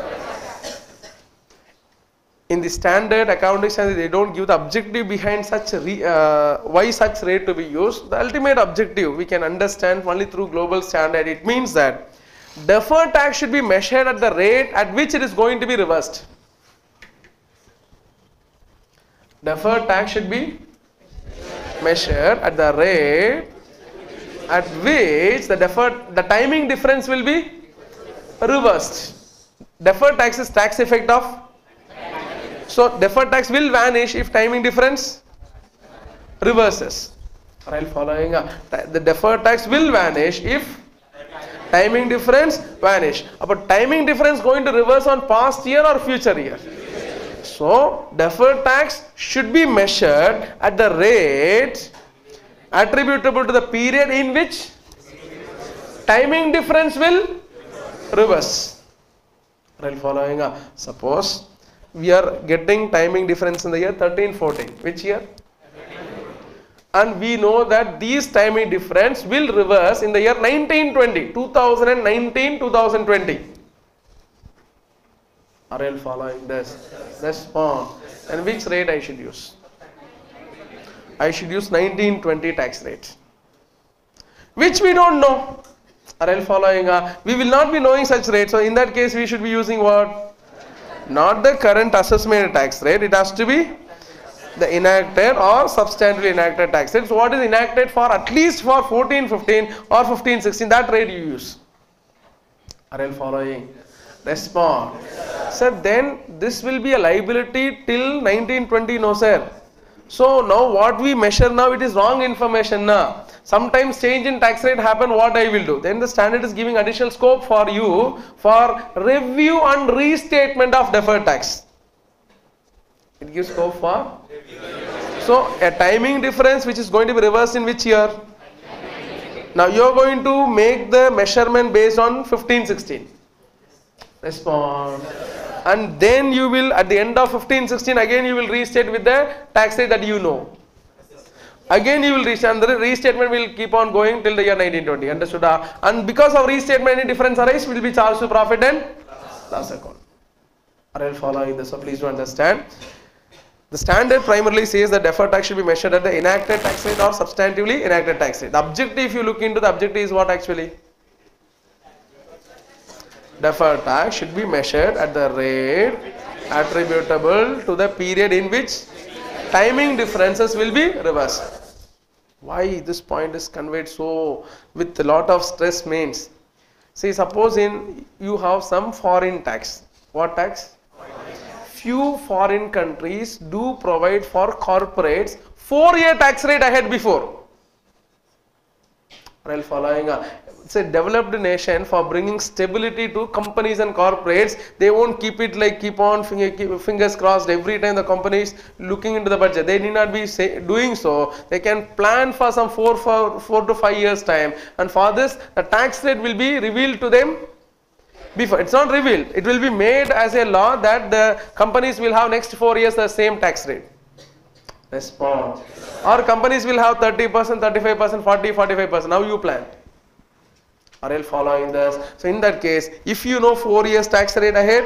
in the standard accounting standard, they don't give the objective behind such why such rate to be used. The ultimate objective we can understand only through global standard. It means that deferred tax should be measured at the rate at which it is going to be reversed. Deferred tax should be measured at the rate at which the timing difference will be reversed. Deferred tax is tax effect of. So deferred tax will vanish if timing difference reverses. Are you following? The deferred tax will vanish if timing difference vanish. But timing difference going to reverse on past year or future year. So deferred tax should be measured at the rate attributable to the period in which timing difference will reverse. Are you following? Suppose we are getting timing difference in the year 13-14. Which year? And we know that these timing difference will reverse in the year 1920, 2019-2020. Are you following this? Respond. And which rate I should use? I should use 1920 tax rate, which we don't know. Are you following? We will not be knowing such rate. So in that case, we should be using what? Not the current assessment tax rate. It has to be the enacted or substantially enacted tax rate. So what is enacted for at least for 14-15 or 15-16? That rate you use. Are you following? Respond. Sir, then this will be a liability till 1920, no sir. So now what we measure now, it is wrong information now. Sometimes change in tax rate happen, what I will do? Then the standard is giving additional scope for you for review and restatement of deferred tax. It gives scope for. So a timing difference which is going to be reversed in which year? Now you are going to make the measurement based on 15-16. Respond. And then you will at the end of 15-16 again you will restate with the tax rate that you know. Again you will restate, and the restatement will keep on going till the year 1920. Understood? And because of restatement any difference arise will be charged to profit and loss account. Are you following this? So please do understand. The standard primarily says that deferred tax should be measured at the enacted tax rate or substantively enacted tax rate. The objective, if you look into the objective, is what actually? Deferred tax should be measured at the rate attributable to the period in which timing differences will be reversed. Why this point is conveyed so with a lot of stress means, see, suppose you have some foreign tax. What tax? Few foreign countries do provide for corporates 4-year tax rate ahead before. Are you following? It's a developed nation for bringing stability to companies and corporates. They won't keep it like keep on fingers crossed every time the company is looking into the budget. They need not be doing so. They can plan for some 4 to 5 years time, and for this the tax rate will be revealed to them before. It's not revealed. It will be made as a law that the companies will have next 4 years the same tax rate. Respond. Or companies will have 30%, 35%, 40, 45%. Now you plan. Are you following this? So in that case, if you know 4 years tax rate ahead,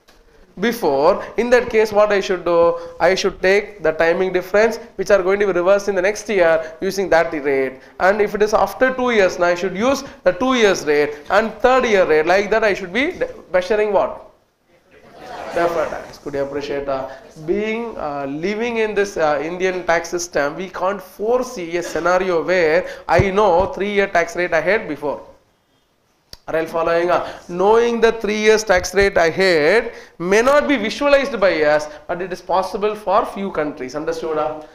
before, in that case what I should do? I should take the timing difference which are going to be reversed in the next year using that rate, and if it is after 2 years, now I should use the 2 years rate and third year rate. Like that I should be measuring what? Deferred tax. Could you appreciate being living in this Indian tax system? We can't foresee a scenario where I know 3-year tax rate ahead before. Are you following? Knowing the 3 years tax rate ahead may not be visualized by us, but it is possible for few countries. Understood?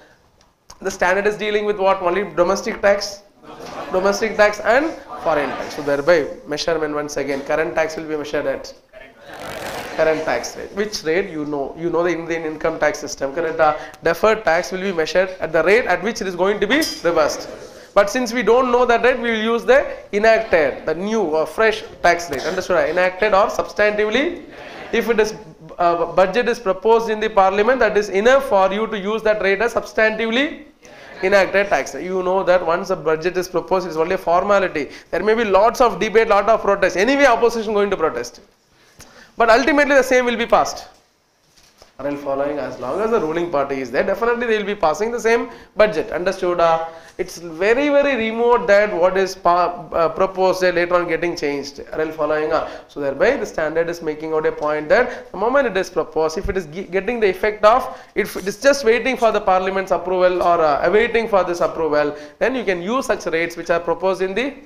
The standard is dealing with what? Only domestic tax? Domestic tax and foreign tax. So thereby measurement once again, current tax will be measured at current tax rate. Which rate? You know the Indian income tax system. Correct? Deferred tax will be measured at the rate at which it is going to be reversed. But since we don't know that rate, we will use the enacted, the new or fresh tax rate. Understood? Enacted or substantively. If it is budget is proposed in the parliament, that is enough for you to use that rate as substantively enacted tax rate. You know that once a budget is proposed, it is only a formality. There may be lots of debate, lot of protest. Anyway, opposition going to protest. But ultimately the same will be passed. Are you following? As long as the ruling party is there, definitely they will be passing the same budget. Understood? It's very remote that what is proposed later on getting changed. Are you following? So thereby the standard is making out a point that the moment it is proposed, if it is getting the effect of, if it is just waiting for the parliament's approval or awaiting for this approval, then you can use such rates which are proposed in the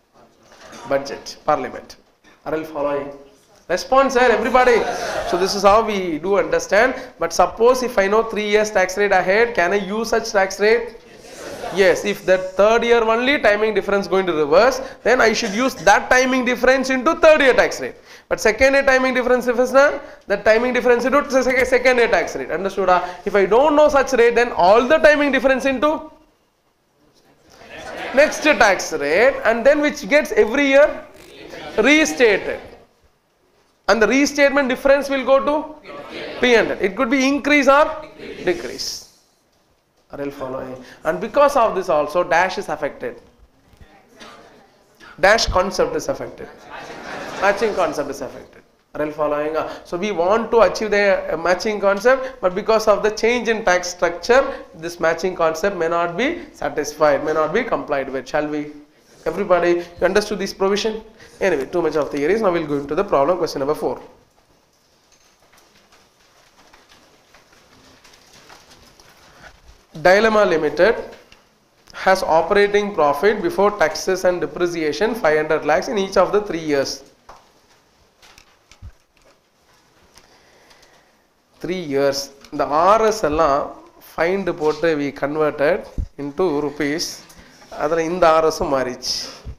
budget, parliament. Are you following? Response, sir, everybody. So this is how we do understand. But suppose if I know 3 years tax rate ahead, can I use such tax rate? Yes. If that third year only timing difference going to reverse, then I should use that timing difference into third year tax rate. But second year timing difference, if it's not, that timing difference into second year tax rate. Understood? If I don't know such rate, then all the timing difference into next tax rate, and then which gets every year restated. And the restatement difference will go to P&L. It could be increase or decrease. Are you following? And because of this also, dash is affected. Dash concept is affected. Matching concept is affected. Are you following? So we want to achieve the matching concept, but because of the change in tax structure, this matching concept may not be satisfied, may not be complied with. Shall we? Everybody, you understood this provision? Anyway, too much of theories. Now we'll go into the problem. Question number 4. Dilemma Limited has operating profit before taxes and depreciation 500 lakhs in each of the 3 years. 3 years. The RS allam find போட்டு we converted into rupees. அதில் இந்த RS மாறிச்சு.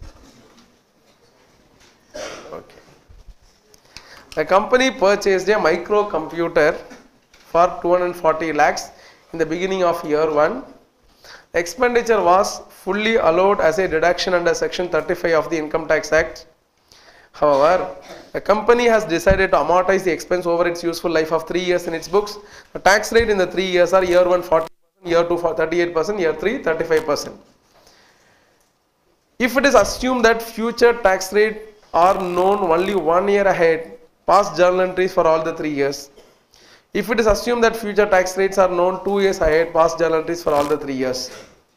Okay. The company purchased a microcomputer for 240 lakhs in the beginning of year 1. The expenditure was fully allowed as a deduction under section 35 of the Income Tax Act. However, the company has decided to amortize the expense over its useful life of 3 years in its books. The tax rate in the 3 years are year 1 40%, year 2 38%, year 3 35%. If it is assumed that future tax rate are known only 1 year ahead, past journal entries for all the 3 years. If it is assumed that future tax rates are known 2 years ahead, past journal entries for all the 3 years.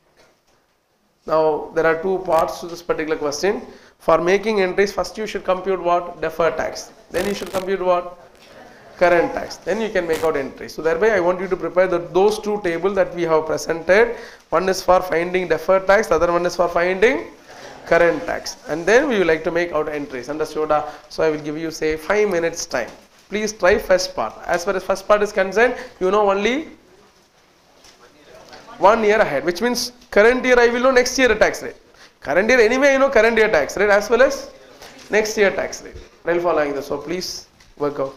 Now there are two parts to this particular question. For making entries, first you should compute what? Deferred tax. Then you should compute what? Current tax. Then you can make out entries. So thereby I want you to prepare those two tables that we have presented. One is for finding deferred tax, the other one is for finding current tax. And then we would like to make out entries. Understood? So I will give you say 5 minutes time. Please try first part. As far as first part is concerned, you know only 1 year ahead, which means current year I will know next year tax rate. Current year anyway I know current year tax rate as well as next year tax rate. I will following this. So please work out.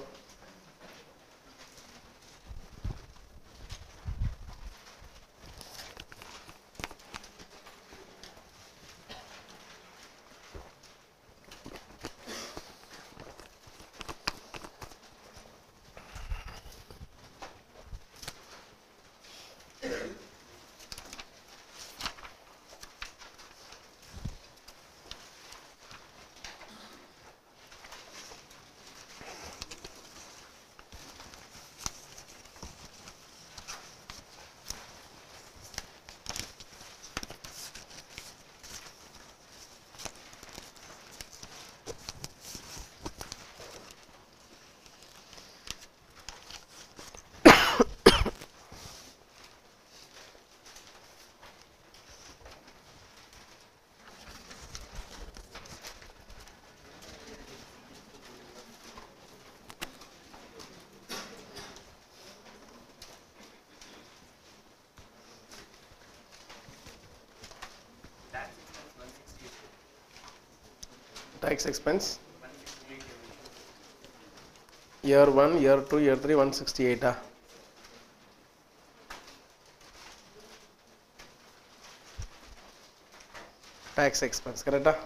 tax expense? Year 1, year 2, year 3, 168. Tax expense, correct?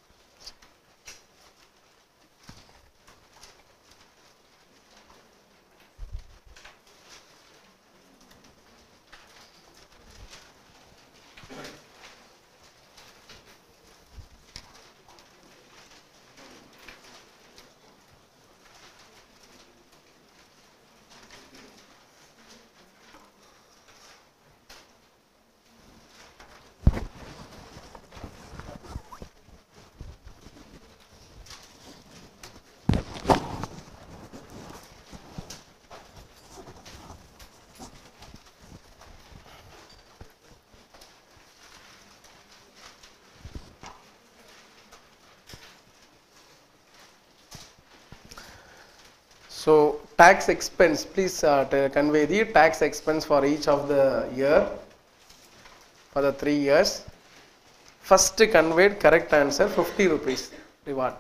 So tax expense, please convey the tax expense for each of the year for the 3 years. First conveyed correct answer 50 rupees reward.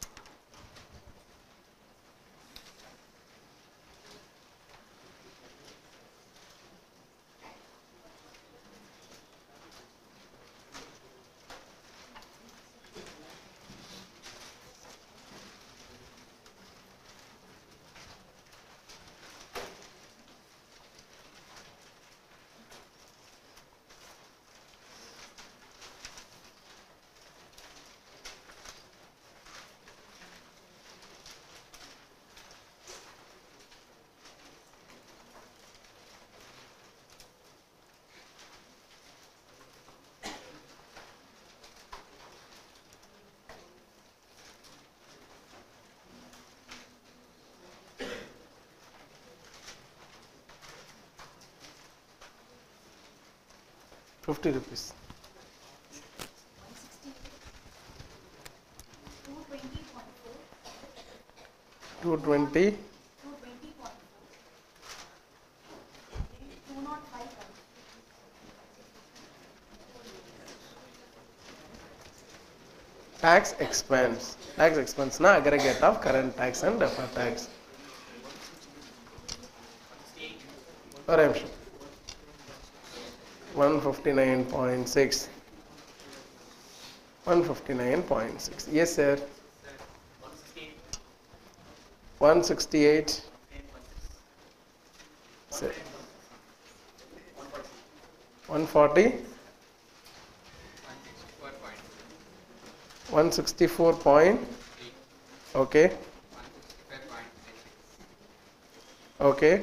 ₹50. 220. Tax expense. Tax expense na aggregate of current tax and deferred tax. Or I'm sure. 159.6. 159.6. Yes, sir. 168. Sir. 140. 164 point. Okay. Okay.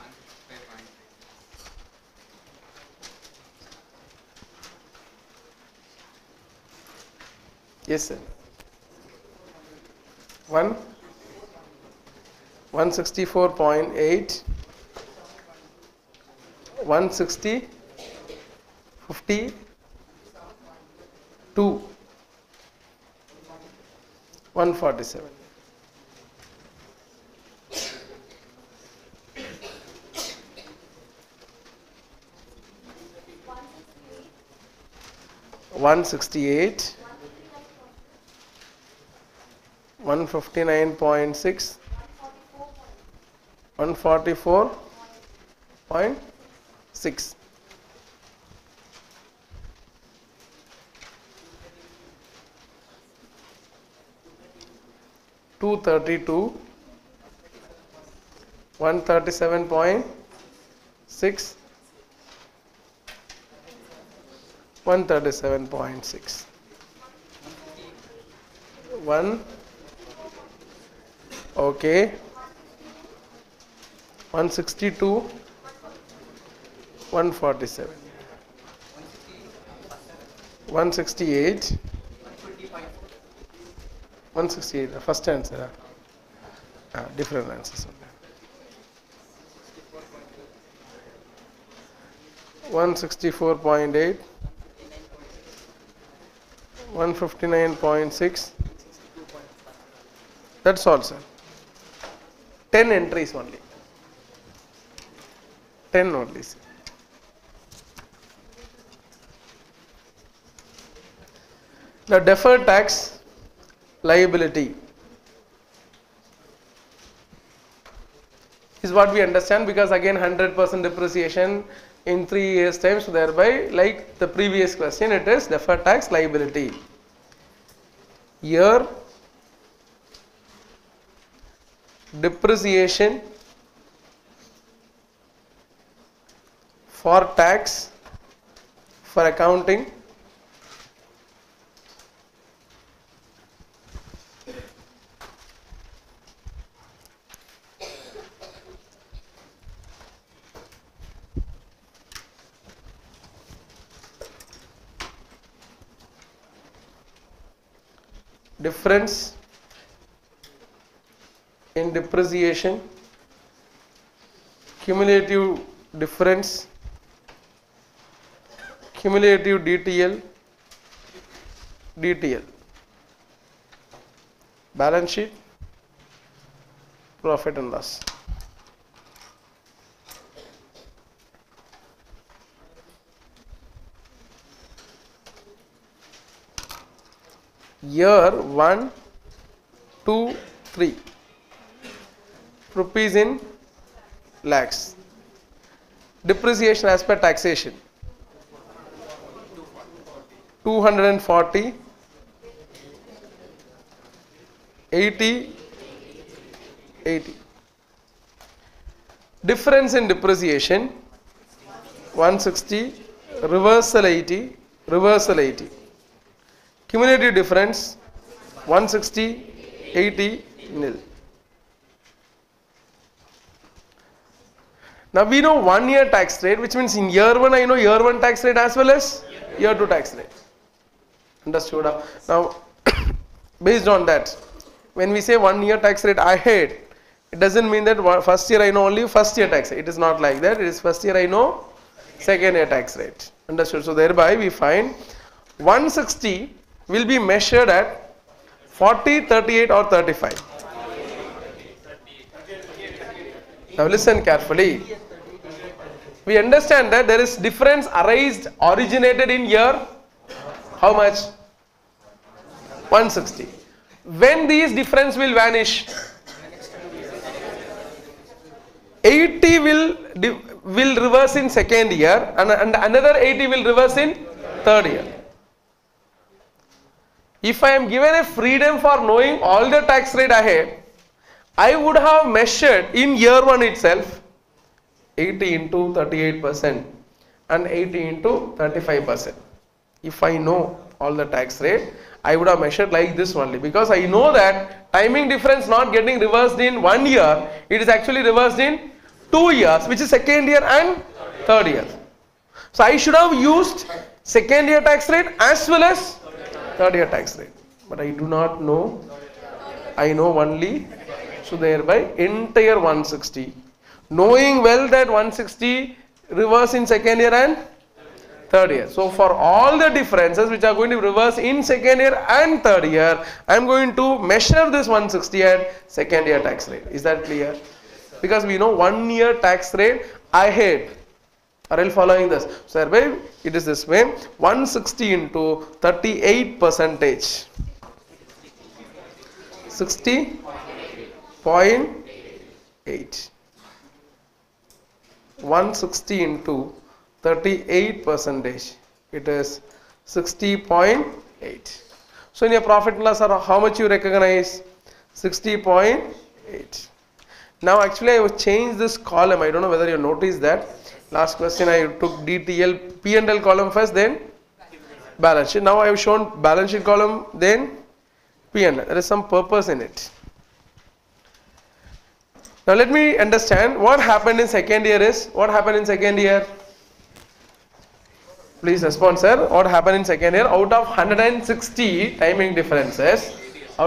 Yes, sir. 164.8. 160. 50. 2. 147. $168. 159.6. 144.6. 232. 137.6. 137.6. 1. Okay. 162. 147. 168. 168. First answer. Different answers. 164.8. 159.6. That's all, sir. 10 entries only. 10 only, sir. The deferred tax liability is what we understand, because again 100% depreciation in 3 years time, so thereby like the previous question it is deferred tax liability. Here depreciation for tax for accounting difference in depreciation, cumulative difference, cumulative DTL, balance sheet, profit and loss. Year 1, 2, 3 rupees in lakhs. Depreciation as per taxation 240, 80, 80. Difference in depreciation 160, reversal 80, reversal 80. Cumulative difference 160, 80, nil. Now we know 1 year tax rate, which means in year 1 I know year 1 tax rate as well as year 2 tax rate. Understood? Now based on that, when we say 1 year tax rate ahead, it doesn't mean that first year I know only first year tax rate. It is not like that. It is first year I know second year tax rate. Understood? So thereby we find 160 will be measured at 40, 38 or 35. Now listen carefully. We understand that there is difference originated in year how much? 160. When these difference will vanish? 80 will reverse in second year and another 80 will reverse in third year. If I am given a freedom for knowing all the tax rate ahead, I would have measured in year 1 itself 80 into 38% and 80 into 35%. If I know all the tax rate, I would have measured like this only, because I know that timing difference not getting reversed in 1 year, it is actually reversed in 2 years, which is second year and third year. So I should have used second year tax rate as well as third year tax rate, but I do not know. I know only, so thereby entire 160, knowing well that 160 reverse in second year and third year. So for all the differences which are going to reverse in second year and third year, I am going to measure this 160 at second year tax rate. Is that clear? Because we know 1 year tax rate ahead. Are you following this? So thereby it is this way, 160 into 38%, 60.8. 160 into 38%, it is 60.8. So in your profit and loss, how much you recognize? 60.8. Now actually I have changed this column. I don't know whether you noticed that. Last question I took DTL, P&L column first, then balance sheet. Now I have shown balance sheet column, then P&L. There is some purpose in it. Now let me understand what happened in second year is. What happened in second year? Please respond, sir. What happened in second year? Out of 160 timing differences,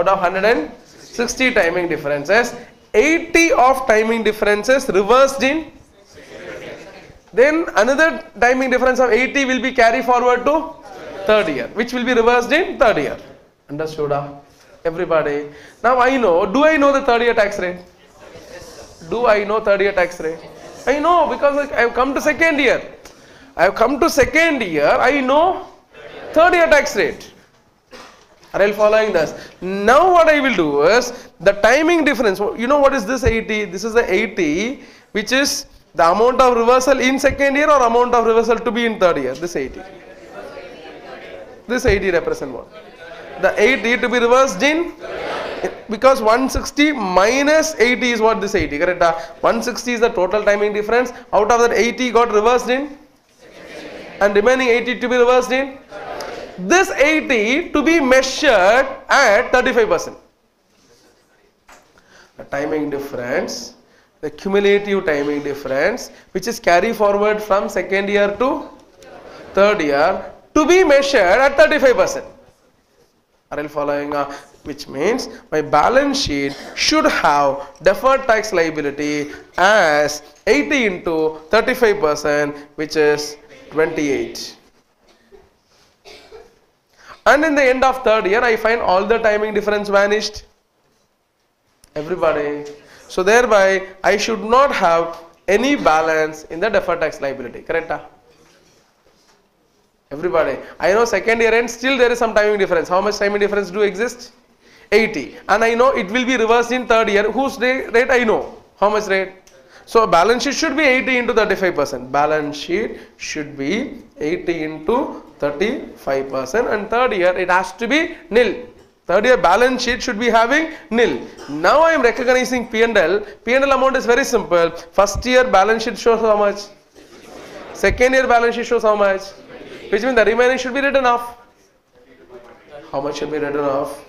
80 of timing differences reversed in. Then another timing difference of 80 will be carried forward to third year, which will be reversed in third year. Understood? Everybody. Now I know. Do I know the third year tax rate? Do I know third year tax rate? I know, because I have come to second year. I have come to second year. I know third year tax rate. Are you following this? Now what I will do is, the timing difference, you know what is this 80? This is the 80 which is the amount of reversal in second year or amount of reversal to be in third year. This 80. This 80 represent what? The 80 to be reversed in, because 160 minus 80 is what this 80, correct? 160 is the total timing difference. Out of that 80 got reversed in, and remaining 80 to be reversed in. This 80 to be measured at 35%. The timing difference, the cumulative timing difference, which is carry forward from second year to third year, to be measured at 35%. Are you following? Which means my balance sheet should have deferred tax liability as 80 into 35%, which is 28. And in the end of third year, I find all the timing difference vanished. Everybody. So thereby, I should not have any balance in the deferred tax liability. Correct? Everybody. I know second year end, still there is some timing difference. How much timing difference do exist? 80. And I know it will be reversed in third year. Whose rate I know? How much rate? So balance sheet should be 80 into 35%. Balance sheet should be 80 into 35%, and third year it has to be nil. Third year balance sheet should be having nil. Now I am recognizing P&L. P&L amount is very simple. First year balance sheet shows how much? Second year balance sheet shows how much? Which means the remaining should be written off. How much should be written off?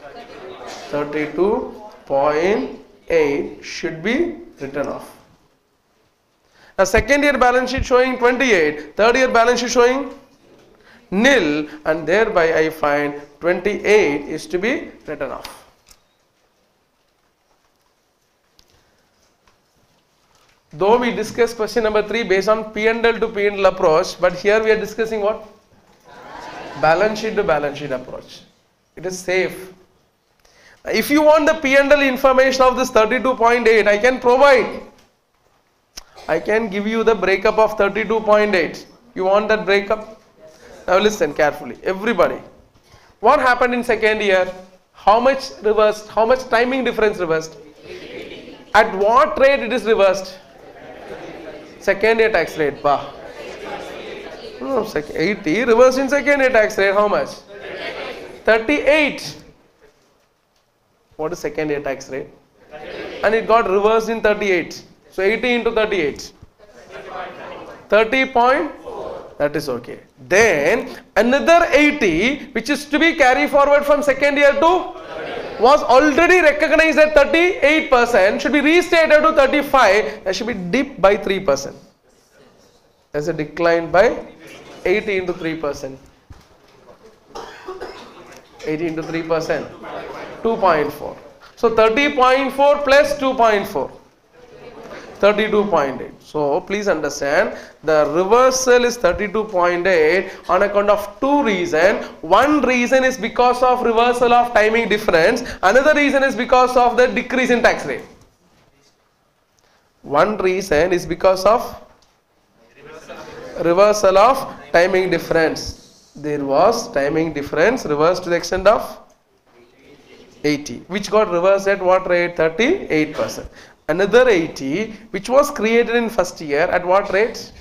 32.8 should be written off. Now second year balance sheet showing 28, third year balance sheet showing nil, and thereby I find 28 is to be written off. Though we discussed question number 3 based on P&L to P&L approach, but here we are discussing what? Balance sheet to balance sheet approach. It is safe. If you want the P&L information of this 32.8, I can provide. I can give you the breakup of 32.8. You want that breakup? Now listen carefully, everybody. What happened in second year? How much reversed? How much timing difference reversed? At what rate it is reversed? Second year tax rate. Bah. No, 80 reversed in second year tax rate. How much? 38. What is second year tax rate? And it got reversed in 38. So 80 into 38. 30. That is okay. Then another 80 which is to be carried forward from second year to was already recognized at 38%, should be restated to 35. That should be dipped by 3%. There's a decline by 80 into 3%. 80 into 3%. 2.4. So 30.4 plus 2.4. 32.8. So please understand, the reversal is 32.8 on account of two reasons. One reason is because of reversal of timing difference. Another reason is because of the decrease in tax rate. One reason is because of reversal of timing difference. There was timing difference reversed to the extent of 80, which got reversed at what rate? 38%. Another 80 which was created in first year at what rate?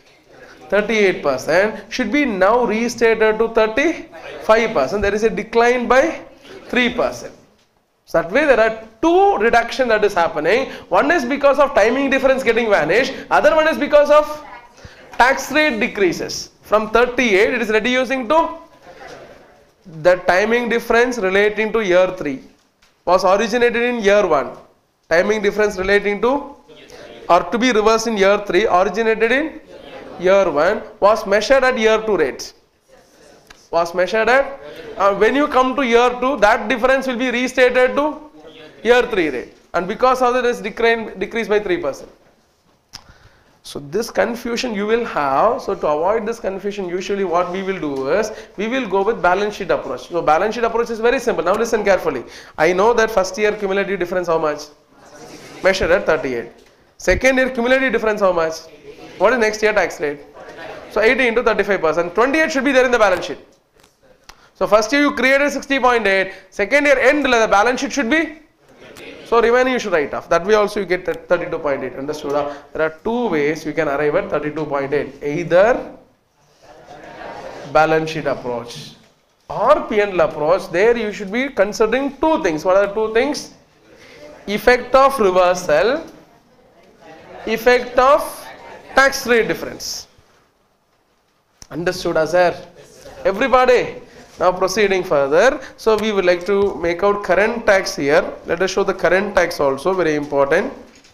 38% should be now restated to 35%. There is a decline by 3%. So that way there are two reduction that is happening. One is because of timing difference getting vanished. Other one is because of tax rate decreases. From 38 it is reducing to the timing difference relating to year 3 was originated in year 1. Timing difference relating to or to be reversed in year 3 originated in year 1 was measured at year 2 rate. Was measured at when you come to year 2, that difference will be restated to year 3 rate, and because of that it is decreased by 3%. So this confusion you will have. So to avoid this confusion, usually what we will do is we will go with balance sheet approach. So balance sheet approach is very simple. Now listen carefully. I know that first year cumulative difference how much? Measured at 38. Second year cumulative difference how much? What is next year tax rate? So 80 into 35%. 28 should be there in the balance sheet. So first year you created 60.8, second year end the balance sheet should be, so remaining you should write off. That way also you get 32.8. Understood? There are two ways you can arrive at 32.8. Either balance sheet approach or P&L approach. There you should be considering two things. What are the two things? Effect of reversal, effect of tax rate difference. Understood, sir? Everybody? Now proceeding further. So we would like to make out current tax here. Let us show the current tax also, very important.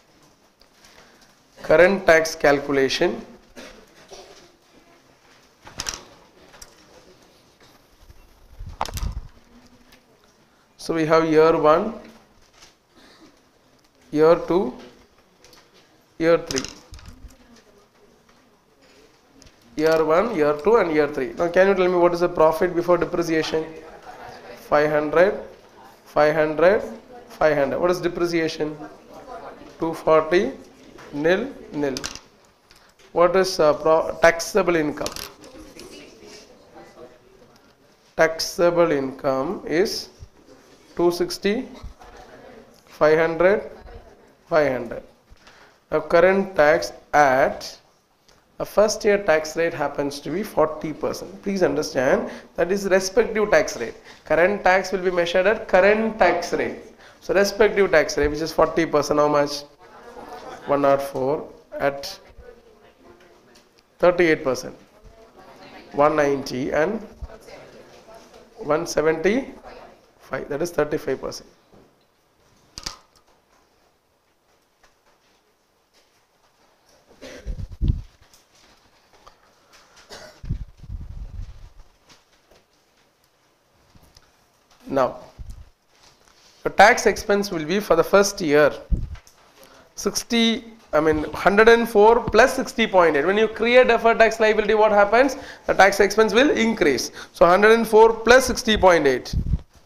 Current tax calculation. So we have year 1, year 2, year 3. Year 1, year 2 and year 3. Now can you tell me what is the profit before depreciation? 500, 500, 500. What is depreciation? 240, nil, nil. What is taxable income? Taxable income is 260, 500, 500. Now current tax at a first year tax rate happens to be 40%. Please understand that is respective tax rate. Current tax will be measured at current tax rate. So respective tax rate which is 40%, how much? 104 at 38%. 190 and 175, that is 35%. Now, the tax expense will be for the first year 104 plus 60.8. When you create deferred tax liability, what happens? The tax expense will increase. So 104 plus 60.8,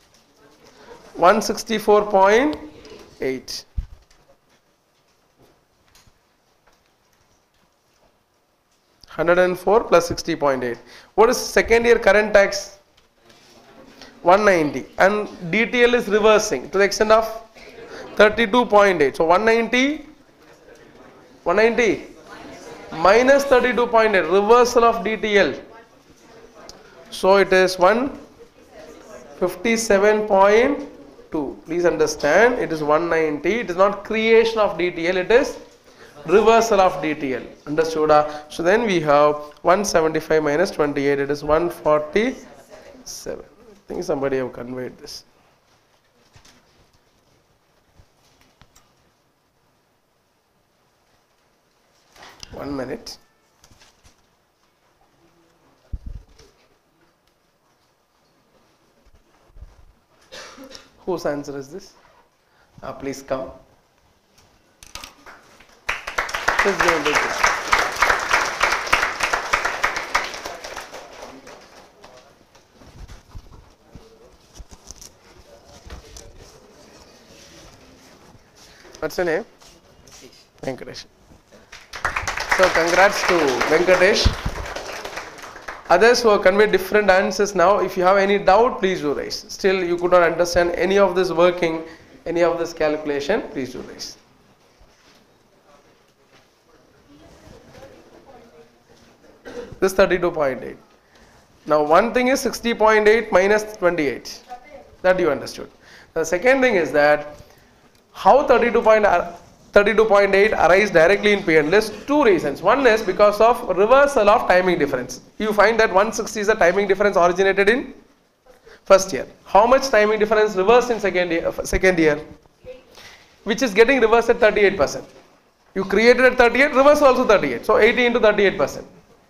164.8. $104 plus 60.8. What is second year current tax? 190, and DTL is reversing to the extent of 32.8. So 190 minus 32.8, reversal of DTL. So it is 157.2. Please understand, it is 190. It is not creation of DTL, it is reversal of DTL. Understood? So then we have 175 minus 28, it is 147. I think somebody have conveyed this. One minute. Whose answer is this? Please come. Just give me this. What's your name? Venkatesh. So congrats to Venkatesh. Others who have conveyed different answers now, if you have any doubt, please do raise. Still you could not understand any of this working, any of this calculation, please do raise. This 32.8. Now one thing is 60.8 minus 28. That you understood. The second thing is that how 32.8 arise directly in P&L is two reasons. One is because of reversal of timing difference. You find that 160 is a timing difference originated in first year. How much timing difference reversed in second year? Which is getting reversed at 38%. You created at 38, reverse also 38. So 80 into 38%.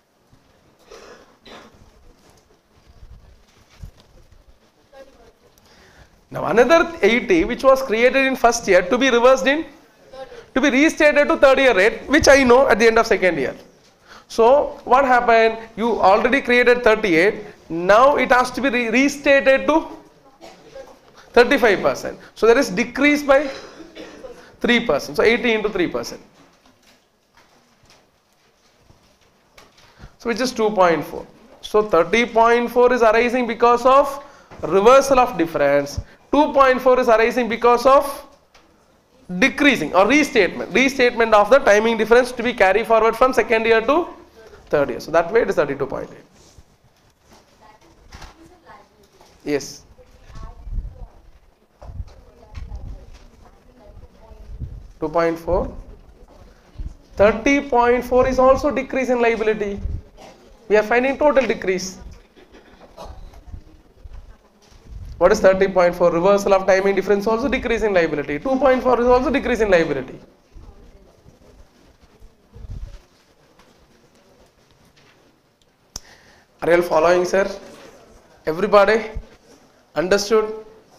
Now another 80 which was created in first year to be reversed in, to be restated to third year rate, which I know at the end of second year. So what happened? You already created 38, now it has to be restated to 35%. So there is decrease by 3%. So 80 into 3%. So which is 2.4. So 30.4 is arising because of reversal of difference. 2.4 is arising because of decreasing or restatement of the timing difference to be carried forward from second year to third year. So that way it is 32.8. Yes. 2.4. 30.4 is also decrease in liability. We are finding total decrease. What is 30.4? Reversal of timing difference also decrease in liability. 2.4 is also decrease in liability. Are you all following, sir? Everybody? Understood?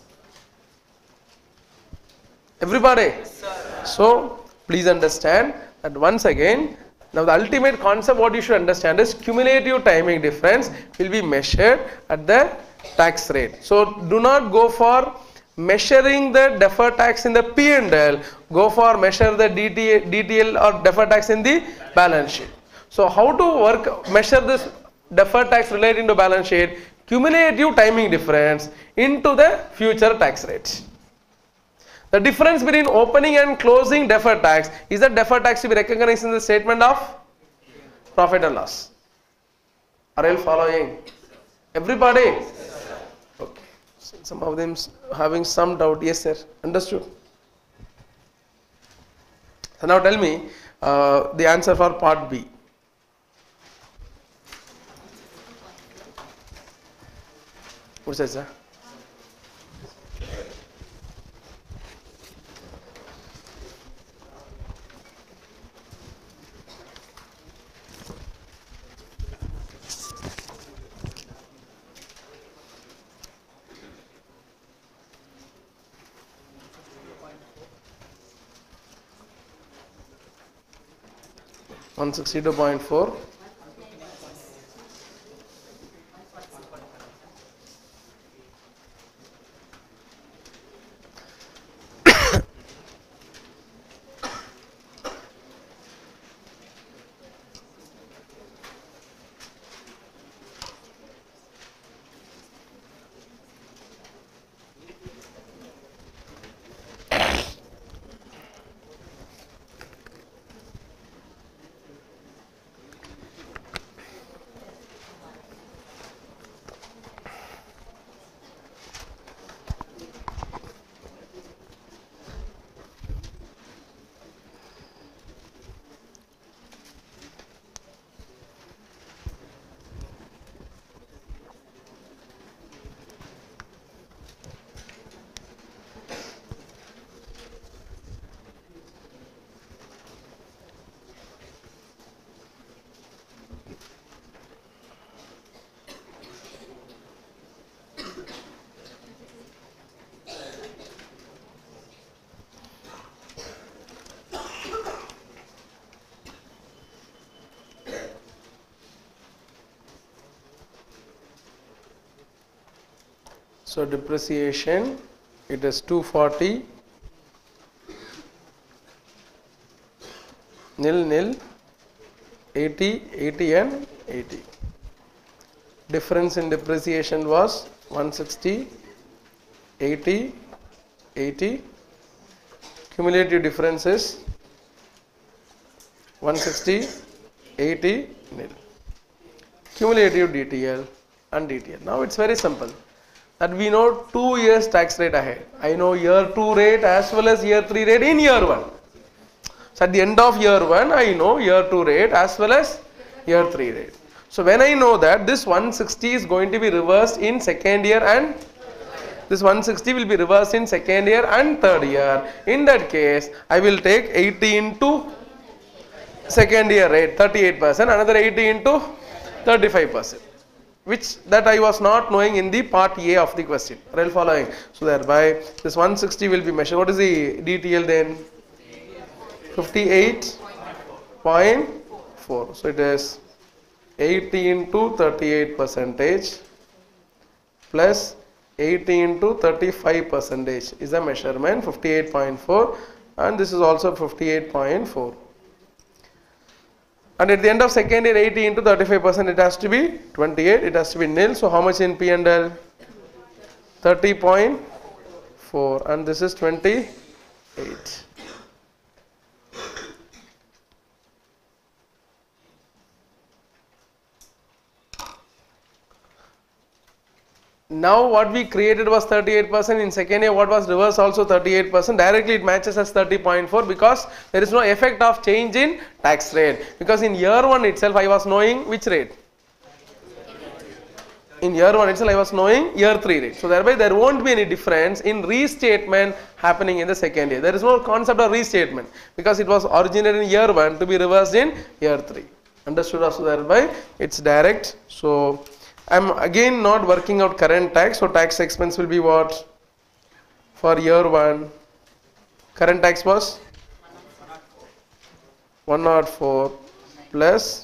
Everybody? Yes, sir. So, please understand that once again, now the ultimate concept what you should understand is cumulative timing difference will be measured at the tax rate. So, do not go for measuring the deferred tax in the P&L, go for measure the DTL or deferred tax in the balance sheet. So, how to measure this deferred tax relating to balance sheet? Cumulative timing difference into the future tax rates. The difference between opening and closing deferred tax is that deferred tax to be recognized in the statement of profit and loss. Are you following? Everybody? Okay. Some of them having some doubt. Yes, sir. Understood. So now tell me the answer for part B. What is that? 162.4. So depreciation, it is 240, nil, 80, 80 and 80. Difference in depreciation was 160, 80, 80. Cumulative difference is 160, 80, nil. Cumulative DTL and DTL. Now it's very simple. That we know 2 years tax rate ahead. I know year 2 rate as well as year 3 rate in year 1. So at the end of year 1, I know year 2 rate as well as year 3 rate. So when I know that this 160 is going to be reversed in second year and this 160 will be reversed in second year and third year. In that case, I will take 80 into second year rate, 38%, another 80 into 35%. Which that I was not knowing in the part A of the question. Are you following? So thereby this 160 will be measured. What is the DTL then? 58.4. So it is 80 into 38% plus 80 into 35% is the measurement, 58.4, and this is also 58.4. And at the end of second year, 80 into 35%, it has to be 28. It has to be nil. So how much in P and L? 30.4, and this is 28. Now what we created was 38%. In second year, what was reverse also 38%. Directly it matches as 30.4 because there is no effect of change in tax rate. Because in year 1 itself I was knowing which rate? In year 1 itself I was knowing year 3 rate. So thereby there won't be any difference in restatement happening in the second year. There is no concept of restatement because it was originated in year 1 to be reversed in year 3. Understood? So thereby it's direct. So I am again not working out current tax, so tax expense will be what? For year 1, current tax was 104 plus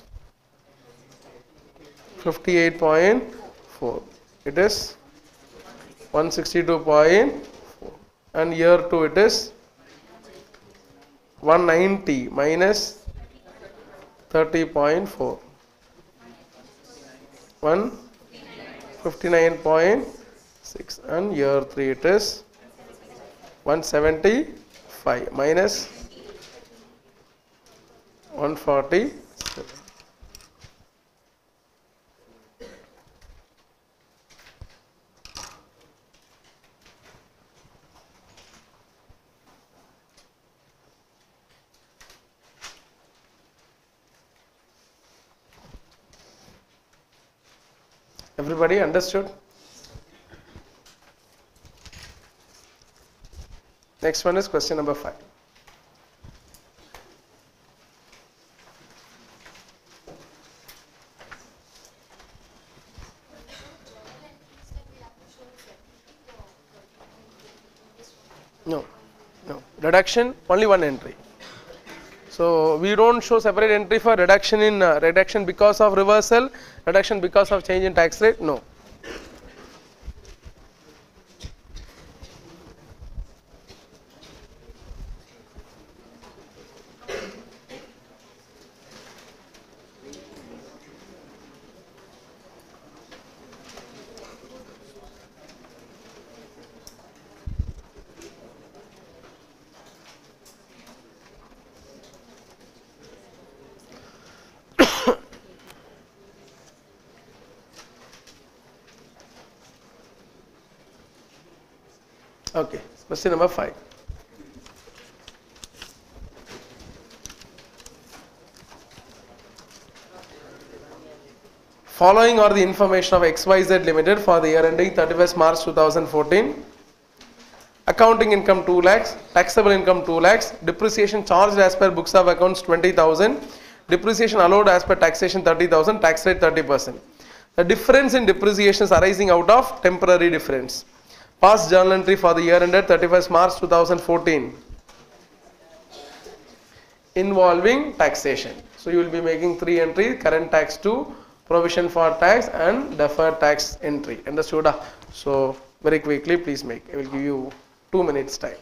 58.4, it is 162.4, and year 2 it is 190 minus 30.4, 159.6, and year 3 it is 175 minus 147. Everybody understood? Next one is question number 5. No. Reduction, only one entry. So we don't show separate entry for reduction in reduction because of reversal, reduction because of change in tax rate. No. Okay, question number 5. Following are the information of XYZ Limited for the year ending 31st March 2014. Accounting income 2 lakhs, taxable income 2 lakhs, depreciation charged as per books of accounts 20,000, depreciation allowed as per taxation 30,000, tax rate 30%. The difference in depreciation is arising out of temporary difference. Past journal entry for the year ended 31st March 2014 involving taxation. So you will be making 3 entries: current tax 2, provision for tax, and deferred tax entry. Understood? So very quickly please make. I will give you 2 minutes time.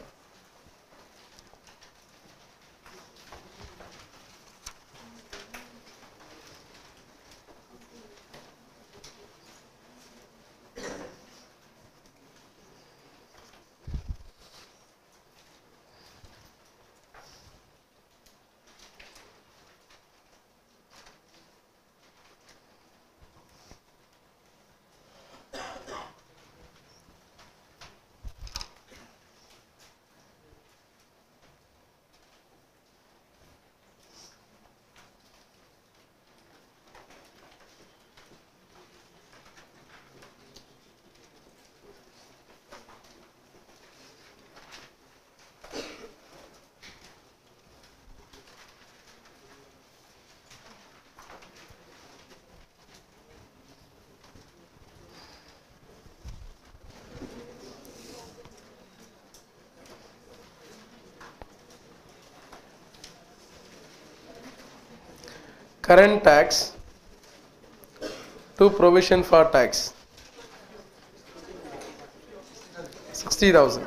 Current tax to provision for tax 60,000.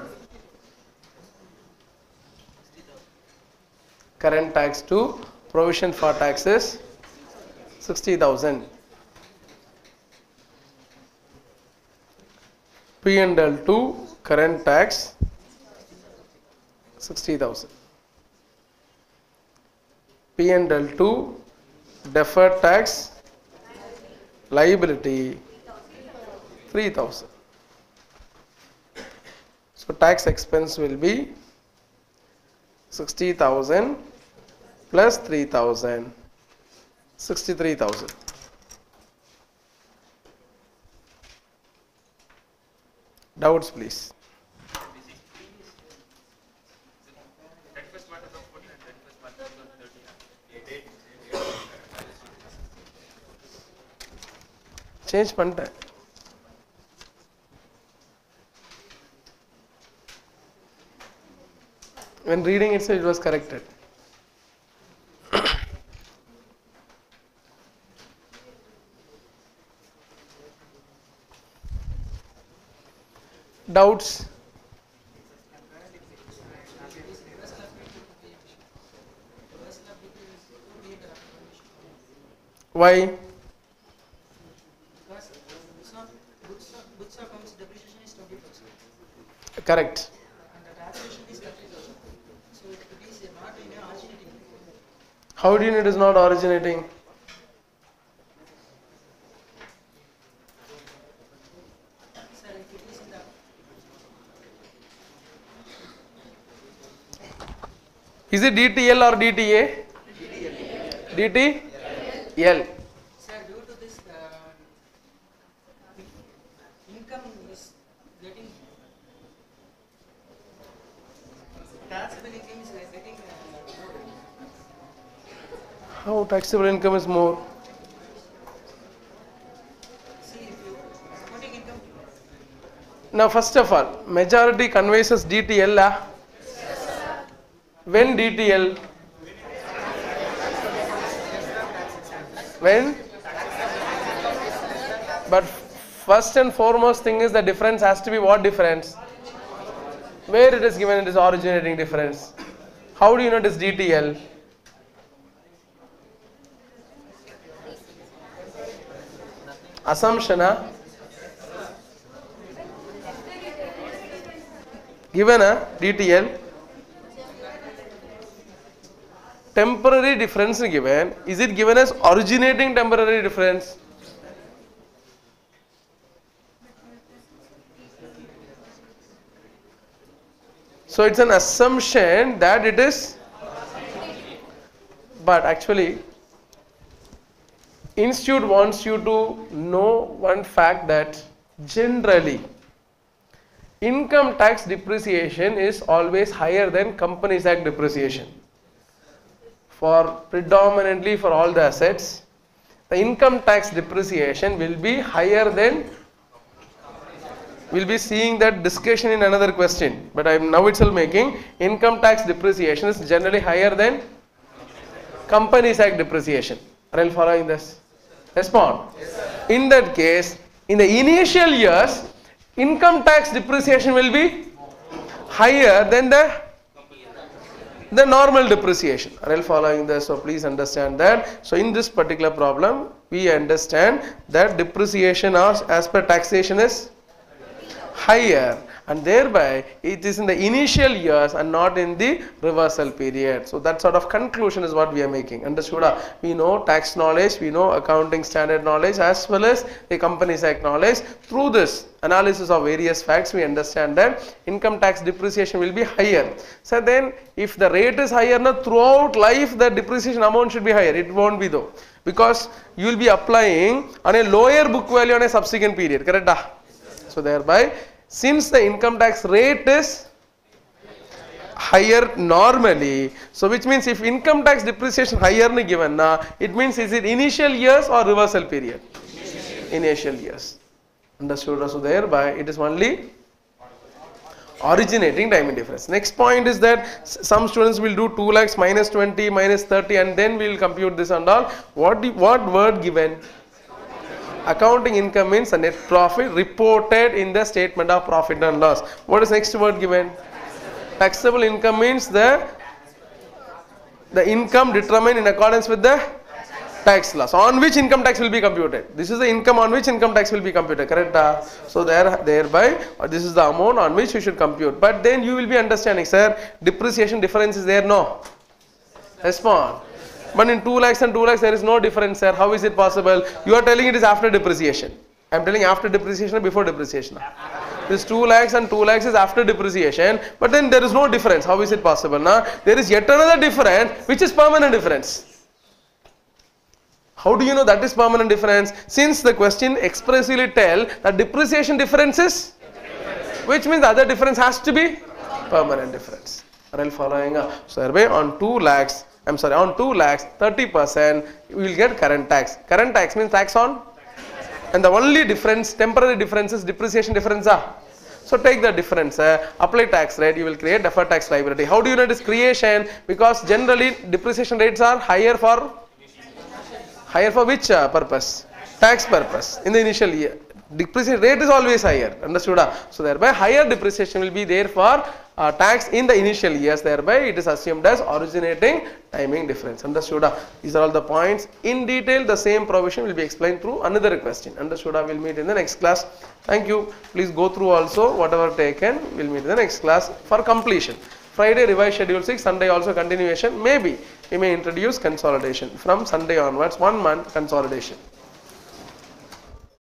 Current tax to provision for taxes 60,000. P&L 2 current tax 60,000. P&L 2 deferred tax liability 3,000. So tax expense will be 60,000 plus 3,000, 63,000. Doubts, please. Change பண்ணிட்டேன். When reading it was corrected. Doubts? Why? Correct. How do you know it is not originating? Is it DTL or DTA? DTL. Sir, due to this income is getting taxable income is getting How taxable income is more? see if you supporting income. Now first of all, majority conveys as DTL. When DTL? When? But first and foremost thing is the difference has to be what difference? Where it is given, it is originating difference. How do you know it is DTL? Assumption, given DTL. Temporary difference given. Is it given as originating temporary difference? So it's an assumption that it is, but actually institute wants you to know one fact that generally income tax depreciation is always higher than Companies Act depreciation. For predominantly for all the assets, the income tax depreciation will be higher than, we'll be seeing that discussion in another question, but I am now itself making income tax depreciation is generally higher than Companies Act depreciation. Are you following this? Respond. Yes, in that case, in the initial years, income tax depreciation will be higher than the normal depreciation. Are you following this? So please understand that. So in this particular problem, we understand that depreciation as per taxation is higher, and thereby it is in the initial years and not in the reversal period. So that sort of conclusion is what we are making. Understood? We know tax knowledge, we know accounting standard knowledge, as well as the Companies Act knowledge. Through this analysis of various facts, we understand that income tax depreciation will be higher. So then if the rate is higher, now throughout life the depreciation amount should be higher. It won't be though, because you will be applying on a lower book value on a subsequent period. Correct? So thereby, since the income tax rate is higher normally, so which means if income tax depreciation higher given, it means is it initial years or reversal period? Initial years. Understood? So thereby it is only originating timing difference. Next point is that some students will do 2 lakhs minus 20 minus 30 and then we will compute this and all. What word given? Accounting income means a net profit reported in the statement of profit and loss. What is next word given? Taxable income means the income determined in accordance with the tax loss on which income tax will be computed. This is the income on which income tax will be computed, correct? So thereby this is the amount on which you should compute. But then you will be understanding, sir, depreciation difference is there, no? Respond. But in 2 lakhs and 2 lakhs there is no difference, sir. How is it possible? You are telling it is after depreciation. I am telling after depreciation or before depreciation. This 2 lakhs and 2 lakhs is after depreciation, but then there is no difference. How is it possible? Now there is yet another difference which is permanent difference. How do you know that is permanent difference? Since the question expressly tell that depreciation difference is, which means the other difference has to be permanent difference. Are you following? So thereby on 2 lakhs, on 2 lakhs, 30% you will get current tax. Current tax means tax on, and the only difference, temporary difference is depreciation difference. So take the difference, apply tax rate, you will create deferred tax liability. How do you know it is creation? Because generally depreciation rates are higher for which purpose? Tax purpose. In the initial year, depreciation rate is always higher. Understood? So thereby higher depreciation will be there for tax in the initial years. Thereby it is assumed as originating timing difference. Understood? These are all the points. In detail, the same provision will be explained through another question. Understood? We'll meet in the next class. Thank you. Please go through also whatever taken. We'll meet in the next class for completion. Friday revised schedule 6, Sunday also continuation. Maybe we may introduce consolidation from Sunday onwards, 1 month consolidation.